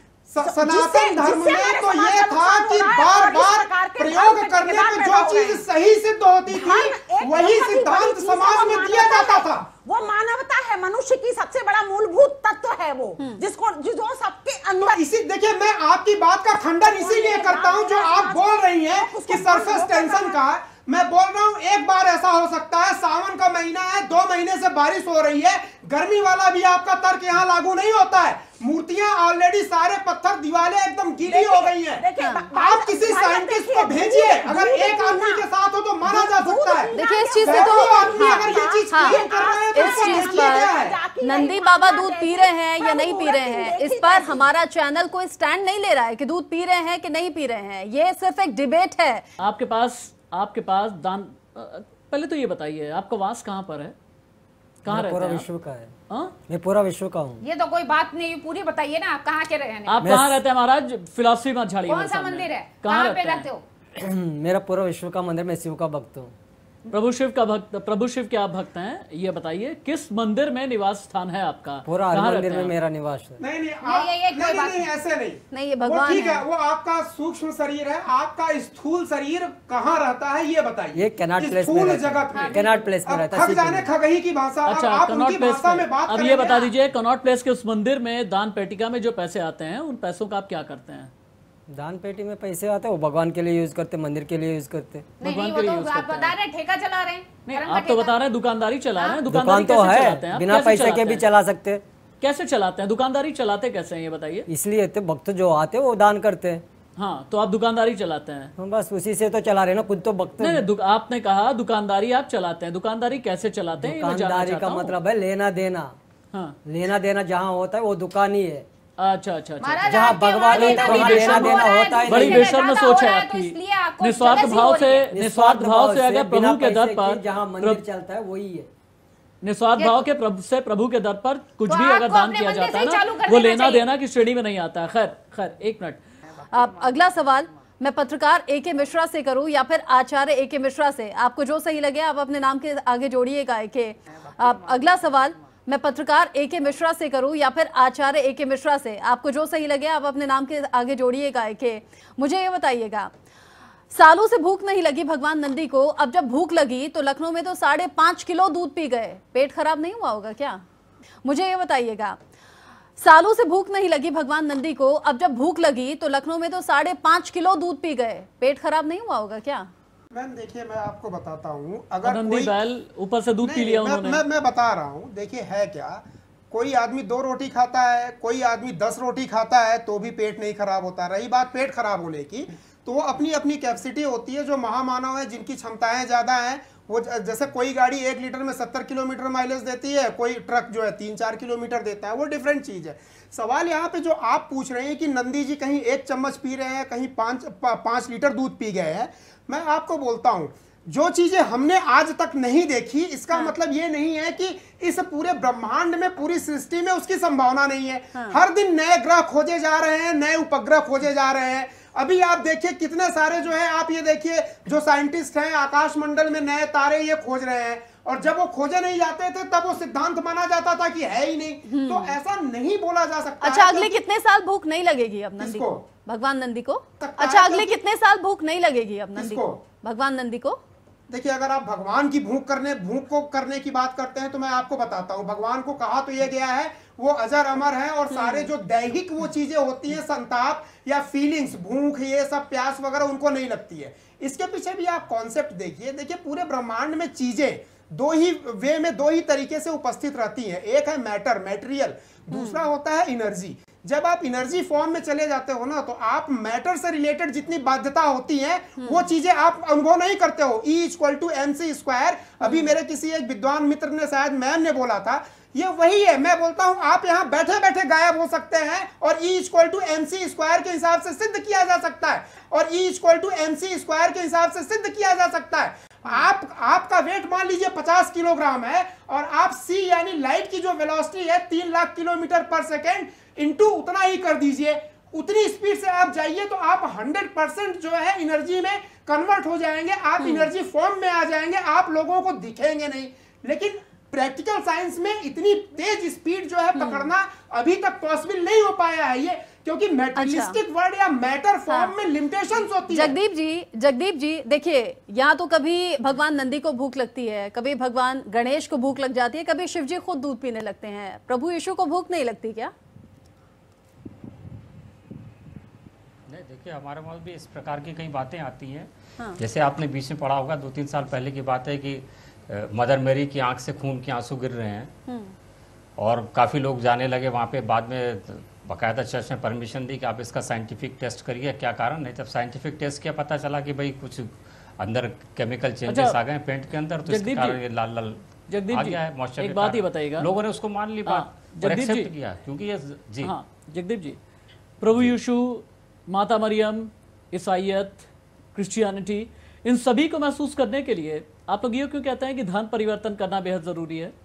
सनातन धर्म में तो ये था कि बार बार प्रयोग करने पे जो चीज सही सिद्ध होती थी वही सिद्धांत समाज में दिया जाता था। वो मानवता है, मनुष्य की सबसे बड़ा मूलभूत तत्व है वो, जिसको जो सबके अंदर। इसी देखिए, मैं आपकी बात का खंडन इसीलिए करता हूं जो आप बोल रही हैं कि सरफेस टेंशन का। मैं बोल रहा हूं एक बार ऐसा हो सकता है, सावन का महीना है, दो महीने से बारिश हो रही है, गर्मी वाला भी आपका तर्क यहाँ लागू नहीं होता है। मूर्तियां ऑलरेडी सारे पत्थर दीवारें एकदम गीली हो गई हैं। आप किसी साइंटिस्ट को भेजिए, अगर एक आदमी के साथ हो तो माना जा सकता है। देखिए, इस चीज से तो आदमी अगर ये चीज क्लियर कर रहे हैं तो इस चीज पर नंदी बाबा दूध पी रहे हैं या नहीं पी रहे हैं, इस पर हमारा चैनल कोई स्टैंड नहीं ले रहा है कि दूध पी रहे हैं कि नहीं पी रहे हैं। ये सिर्फ एक डिबेट है। आपके पास आपके पास दान, पहले तो ये बताइए आपका वास कहाँ पर है, कहाँ रहते हैं? पूरा विश्व का है। हाँ? मैं पूरा विश्व का हूँ। ये तो कोई बात नहीं, पूरी बताइए ना, आप कहाँ के रहने? आप कहाँ रहते हैं महाराज? फिलॉसफी मत झाड़िए। कौन सा मंदिर है, कहाँ पे रहते हो? मेरा पूरा विश्व का मंदिर, मैं शिव का भक्त हूँ। प्रभु शिव का भक्त, प्रभु शिव के आप भक्त हैं, ये बताइए किस मंदिर में निवास स्थान है आपका? पूरा कहाँ मंदिर रहते में हैं? मेरा निवास है। नहीं नहीं आप, ये- ये कोई नहीं, बात नहीं, नहीं ऐसे नहीं नहीं, ये वो भगवान ठीक है, है। वो आपका सूक्ष्म शरीर है, आपका स्थूल शरीर कहाँ रहता है ये बताइए। ये कैनाट प्लेस में स्थूल रहता है। जगत में कैनाट प्लेस में अब रहता है, खग जाने सिटी में। खगही की भाषा, अब अच्छा, आप कनॉट उनकी प्लेस भाषा में। में बात अब करेंगे ये बता ना। दीजिए, कनॉट प्लेस के उस मंदिर में दान पेटिका में जो पैसे आते हैं उन पैसों का आप क्या करते हैं? दान पेटी में पैसे आते हैं, वो भगवान के लिए यूज करते, मंदिर के लिए यूज करते। नहीं भगवान नहीं के लिए वो यूज तो आप करते हैं। बता रहे हैं ठेका चला रहे हैं। नहीं, धर्म का आप तो ठेका। बता रहे हैं दुकानदारी चला रहे हैं। दुकान दुकानदारी तो कैसे चलाते हैं है, आप? बिना कैसे पैसे के चलाते भी हैं? चला सकते। कैसे चलाते हैं? दुकानदारी चलाते कैसे हैं ये बताइए। इसलिए तो भक्त जो आते हैं वो दान करते हैं। हाँ, तो आप दुकानदारी चलाते हैं? हम बस उसी से तो चला रहे हैं ना, खुद तो भक्त। नहीं, नहीं, आपने कहा दुकानदारी आप चलाते हैं, दुकानदारी कैसे चलाते हैं ये मैं जानना दुकानदारी चाहता का हूं। मतलब है लेना देना। हाँ, लेना देना जहाँ होता है वो दुकान ही है। अच्छा अच्छा अच्छा। महाराज, जहाँ आपके भगवान वहाँ होता है, लेना वहाँ देना लेना कम देना हो रहा है, होता है। बड़ी दूसरी जगह बेशर्म ज्यादा सोच हो है रहा तो आपकी। इसलिए आपको निस्वार्थ jealousy भाव हो रही है। से निस्वार्थ भाव से अगर बिना प्रभु के दर पैसे पर जहाँ मंदिर चलता है वही है। निस्वार्थ भाव के प्रभु से प्रभु के दर पर कुछ तो भी अगर आपको दान अपने किया मंदिर जाता से है ही चालू ना, कर वो देना लेना चाहिए। देना की श्रेणी में नहीं आता है। खैर खैर एक मिनट। अब अगला सवाल मैं पत्रकार ए के मिश्रा से करूं या फिर आचार्य ए के मिश्रा से? आपको जो सही लगे आप अपने नाम के आगे जोड़िएगा ए के। अब अगला सवाल मैं पत्रकार ए के मिश्रा से करूं या फिर आचार्य ए के मिश्रा से? आपको जो सही लगे आप अपने नाम के आगे जोड़िएगा ए के। मुझे ये बताइएगा, सालों से भूख नहीं लगी भगवान नंदी को, अब जब भूख लगी तो लखनऊ में तो साढ़े पांच किलो दूध पी गए, पेट खराब नहीं हुआ होगा क्या? मुझे ये बताइएगा, सालों से भूख नहीं लगी भगवान नंदी को, अब जब भूख लगी तो लखनऊ में तो साढ़े पांच किलो दूध पी गए, पेट खराब नहीं हुआ होगा क्या? मैम देखिए, मैं आपको बताता हूँ, अगर नंदी कोई बैल ऊपर से दूध पी नहीं, लिया मैं, उन्होंने। मैं, मैं बता रहा हूँ, देखिए है क्या, कोई आदमी दो रोटी खाता है, कोई आदमी दस रोटी खाता है तो भी पेट नहीं खराब होता। रही बात पेट खराब होने की, तो वो अपनी अपनी कैपेसिटी होती है। जो महामानव है, जिनकी क्षमताएं ज्यादा हैं, वो ज- जैसे कोई गाड़ी एक लीटर में सत्तर किलोमीटर माइलेज देती है, कोई ट्रक जो है तीन चार किलोमीटर देता है, वो डिफरेंट चीज है। सवाल यहाँ पे जो आप पूछ रहे हैं कि नंदी जी कहीं एक चम्मच पी रहे हैं, कहीं पांच पा, पांच लीटर दूध पी गए हैं, मैं आपको बोलता हूं, जो चीजें हमने आज तक नहीं देखी, इसका हाँ। मतलब ये नहीं है कि इस पूरे ब्रह्मांड में, पूरी सृष्टि में उसकी संभावना नहीं है। हाँ। हर दिन नए ग्रह खोजे जा रहे हैं, नए उपग्रह खोजे जा रहे हैं। अभी आप देखिए कितने सारे जो है, आप ये देखिए जो साइंटिस्ट हैं आकाश मंडल में नए तारे ये खोज रहे हैं, और जब वो खोजे नहीं जाते थे तब वो सिद्धांत माना जाता था कि है ही नहीं। तो ऐसा नहीं बोला जा सकता। अच्छा, अगले कितने साल भूख नहीं लगेगी अब नंदी को, भगवान नंदी को? अच्छा, अगले कितने साल भूख नहीं लगेगी अब नंदी को, भगवान नंदी को? देखिए, अगर आप भगवान की भूख करने भूख को करने की बात करते हैं तो मैं आपको बताता हूं, भगवान को कहा तो ये गया है वो अजर अमर है, और सारे जो दैहिक वो चीजें होती हैं, संताप या फीलिंग्स, भूख, ये सब प्यास वगैरह उनको नहीं लगती है। इसके पीछे भी आप कॉन्सेप्ट देखिए। देखिए, पूरे ब्रह्मांड में चीजें दो ही वे में, दो ही तरीके से उपस्थित रहती हैं। एक है मैटर, मैटेरियल, दूसरा होता है एनर्जी। जब आप एनर्जी फॉर्म में चले जाते हो ना, तो आप मैटर से रिलेटेड जितनी बाध्यता होती है वो चीजें आप अनुभव नहीं करते हो। E equal to M C square, अभी मेरे किसी एक विद्वान मित्र ने, शायद मैम ने बोला था, ये वही है। मैं बोलता हूं आप यहां बैठे बैठे गायब हो सकते हैं, और E equal to M C square के हिसाब से सिद्ध किया जा सकता है, और E equal to M C square के हिसाब से सिद्ध किया जा सकता है। आप आपका वेट मान लीजिए पचास किलोग्राम है, और आप सी यानी लाइट की जो वेलोसिटी है तीन lakh kilometre per second into उतना ही कर दीजिए, उतनी स्पीड से आप जाइए तो आप हंड्रेड परसेंट जो है एनर्जी में कन्वर्ट हो जाएंगे, आप एनर्जी फॉर्म में आ जाएंगे, आप लोगों को दिखेंगे नहीं। लेकिन प्रैक्टिकल साइंस में इतनी तेज स्पीड जो है पकड़ना अभी तक पॉसिबल नहीं हो पाया है, ये क्योंकि मैटेरियलिस्टिक वर्ड या मैटर फॉर्म में लिमिटेशंस होती है। जगदीप जी, जगदीप जी देखिए, यहाँ तो कभी भगवान नंदी को भूख लगती है, कभी भगवान गणेश को भूख लग जाती है, कभी शिव जी खुद दूध पीने लगते हैं, प्रभु यीशु को भूख नहीं लगती क्या? नहीं, देखिए हमारे पास भी इस प्रकार की कई बातें आती हैं। हाँ। जैसे आपने बीच में पढ़ा होगा, दो तीन साल पहले की बात है कि मदर मेरी की आंख से खून के आंसू गिर रहे हैं, और काफ़ी लोग जाने लगे वहाँ पे। बाद में बाकायदा चर्च ने परमिशन दी कि आप इसका साइंटिफिक टेस्ट करिए, क्या कारण है। जब साइंटिफिक टेस्ट किया, पता चला कि भाई कुछ अंदर केमिकल चेंजेस अच्छा, आ गए पेंट के अंदर, तो इसके कारण ये लाल लाल जगदीप आ जी, गया है मॉइस्चर। एक बात ही बताइएगा, लोगों ने उसको मान ली बात, जगदीप जी किया, क्योंकि ये जी हाँ जगदीप जी, प्रभु यीशु, माता मरियम, ईसाइयत, क्रिश्चियनिटी, इन सभी को महसूस करने के लिए आप लोग ये क्यों कहते हैं कि धर्म परिवर्तन करना बेहद जरूरी है?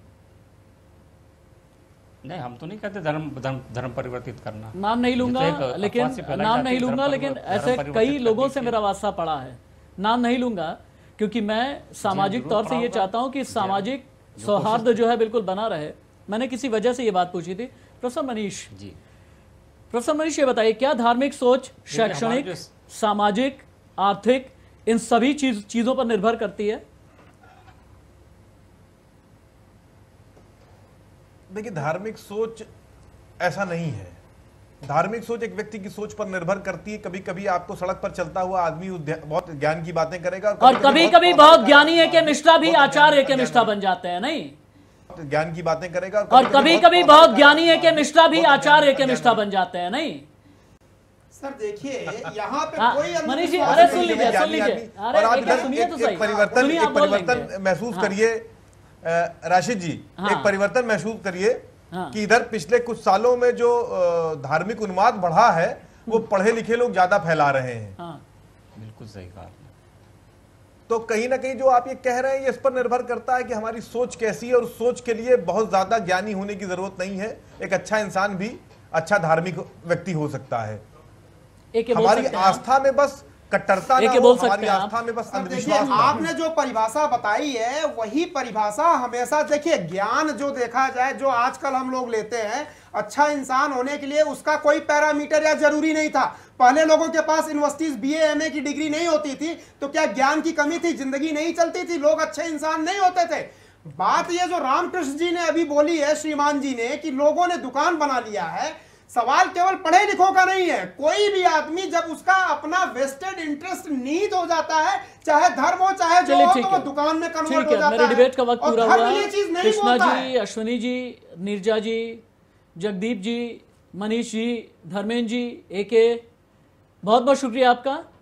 नहीं, हम तो नहीं कहते धर्म धर्म धर्म परिवर्तित करना। नाम नहीं लूंगा, लेकिन नाम नहीं लूंगा, लेकिन ऐसे कई लोगों से मेरा वास्ता पड़ा है, नाम नहीं लूंगा, क्योंकि मैं सामाजिक तौर से ये चाहता हूं कि सामाजिक सौहार्द जो है बिल्कुल बना रहे। मैंने किसी वजह से ये बात पूछी थी। प्रोफेसर मनीष जी, प्रोफेसर मनीष ये बताइए, क्या धार्मिक सोच शैक्षणिक, सामाजिक, आर्थिक इन सभी चीज चीजों पर निर्भर करती है? देखिए, धार्मिक सोच ऐसा नहीं है। धार्मिक सोच एक व्यक्ति की सोच पर निर्भर करती है। कभी कभी आपको सड़क पर चलता हुआ आदमी बहुत ज्ञान की बातें करेगा, और कभी कभी बहुत ज्ञानी है कि निष्ठा भी आचार्य के निष्ठा बन जाते हैं, नहीं? ज्ञान की बातें करेगा, और कभी कभी बहुत ज्ञानी है कि निष्ठा भी आचार्य के निष्ठा बन जाते हैं, नहीं? सर देखिए, यहाँ पे कोई मनीष जी, अरे सुन लीजिए, सुन लीजिए, और आप अरे सुनिए तो सही, परिवर्तन सुनिए, आप बोल परिवर्तन लेंगे। महसूस हाँ। करिए राशिद जी, हाँ। एक परिवर्तन महसूस करिए हाँ। कि इधर पिछले कुछ सालों में जो अ, धार्मिक उन्माद बढ़ा है वो पढ़े लिखे लोग ज्यादा फैला रहे हैं। हाँ। बिल्कुल सही कहा आपने। तो कहीं ना कहीं जो आप ये कह रहे हैं ये इस पर निर्भर करता है कि हमारी सोच कैसी है, और सोच के लिए बहुत ज्यादा ज्ञानी होने की जरूरत नहीं है। एक अच्छा इंसान भी अच्छा धार्मिक व्यक्ति हो सकता है। एक हमारी आस्था में बस कट्टरता ना हो, हमारी आस्था में बस अंधविश्वास ना हो। आपने जो परिभाषा बताई है वही परिभाषा हमेशा, देखिए ज्ञान जो देखा जाए, जो आजकल हम लोग लेते हैं, अच्छा इंसान होने के लिए उसका कोई पैरामीटर या जरूरी नहीं था। पहले लोगों के पास universities B A M A की डिग्री नहीं होती थी, तो क्या ज्ञान की कमी थी? जिंदगी नहीं चलती थी, लोग अच्छे इंसान नहीं होते थे। बात ये जो रामकृष्ण जी ने अभी बोली है, श्रीमान जी ने, कि लोगों ने दुकान बना लिया है, सवाल केवल पढ़े लिखों का नहीं है। कोई भी आदमी जब उसका अपना वेस्टेड इंटरेस्ट नीड हो जाता है, चाहे धर्म हो चाहे जो हो, तो वो दुकान में कन्वर्ट हो जाता है। मेरे डिबेट का वक्त पूरा हुआ है। कृष्णा जी, अश्विनी जी, नीरजा जी, जगदीप जी, मनीष जी, धर्मेंद्र जी, एके, बहुत बहुत शुक्रिया आपका।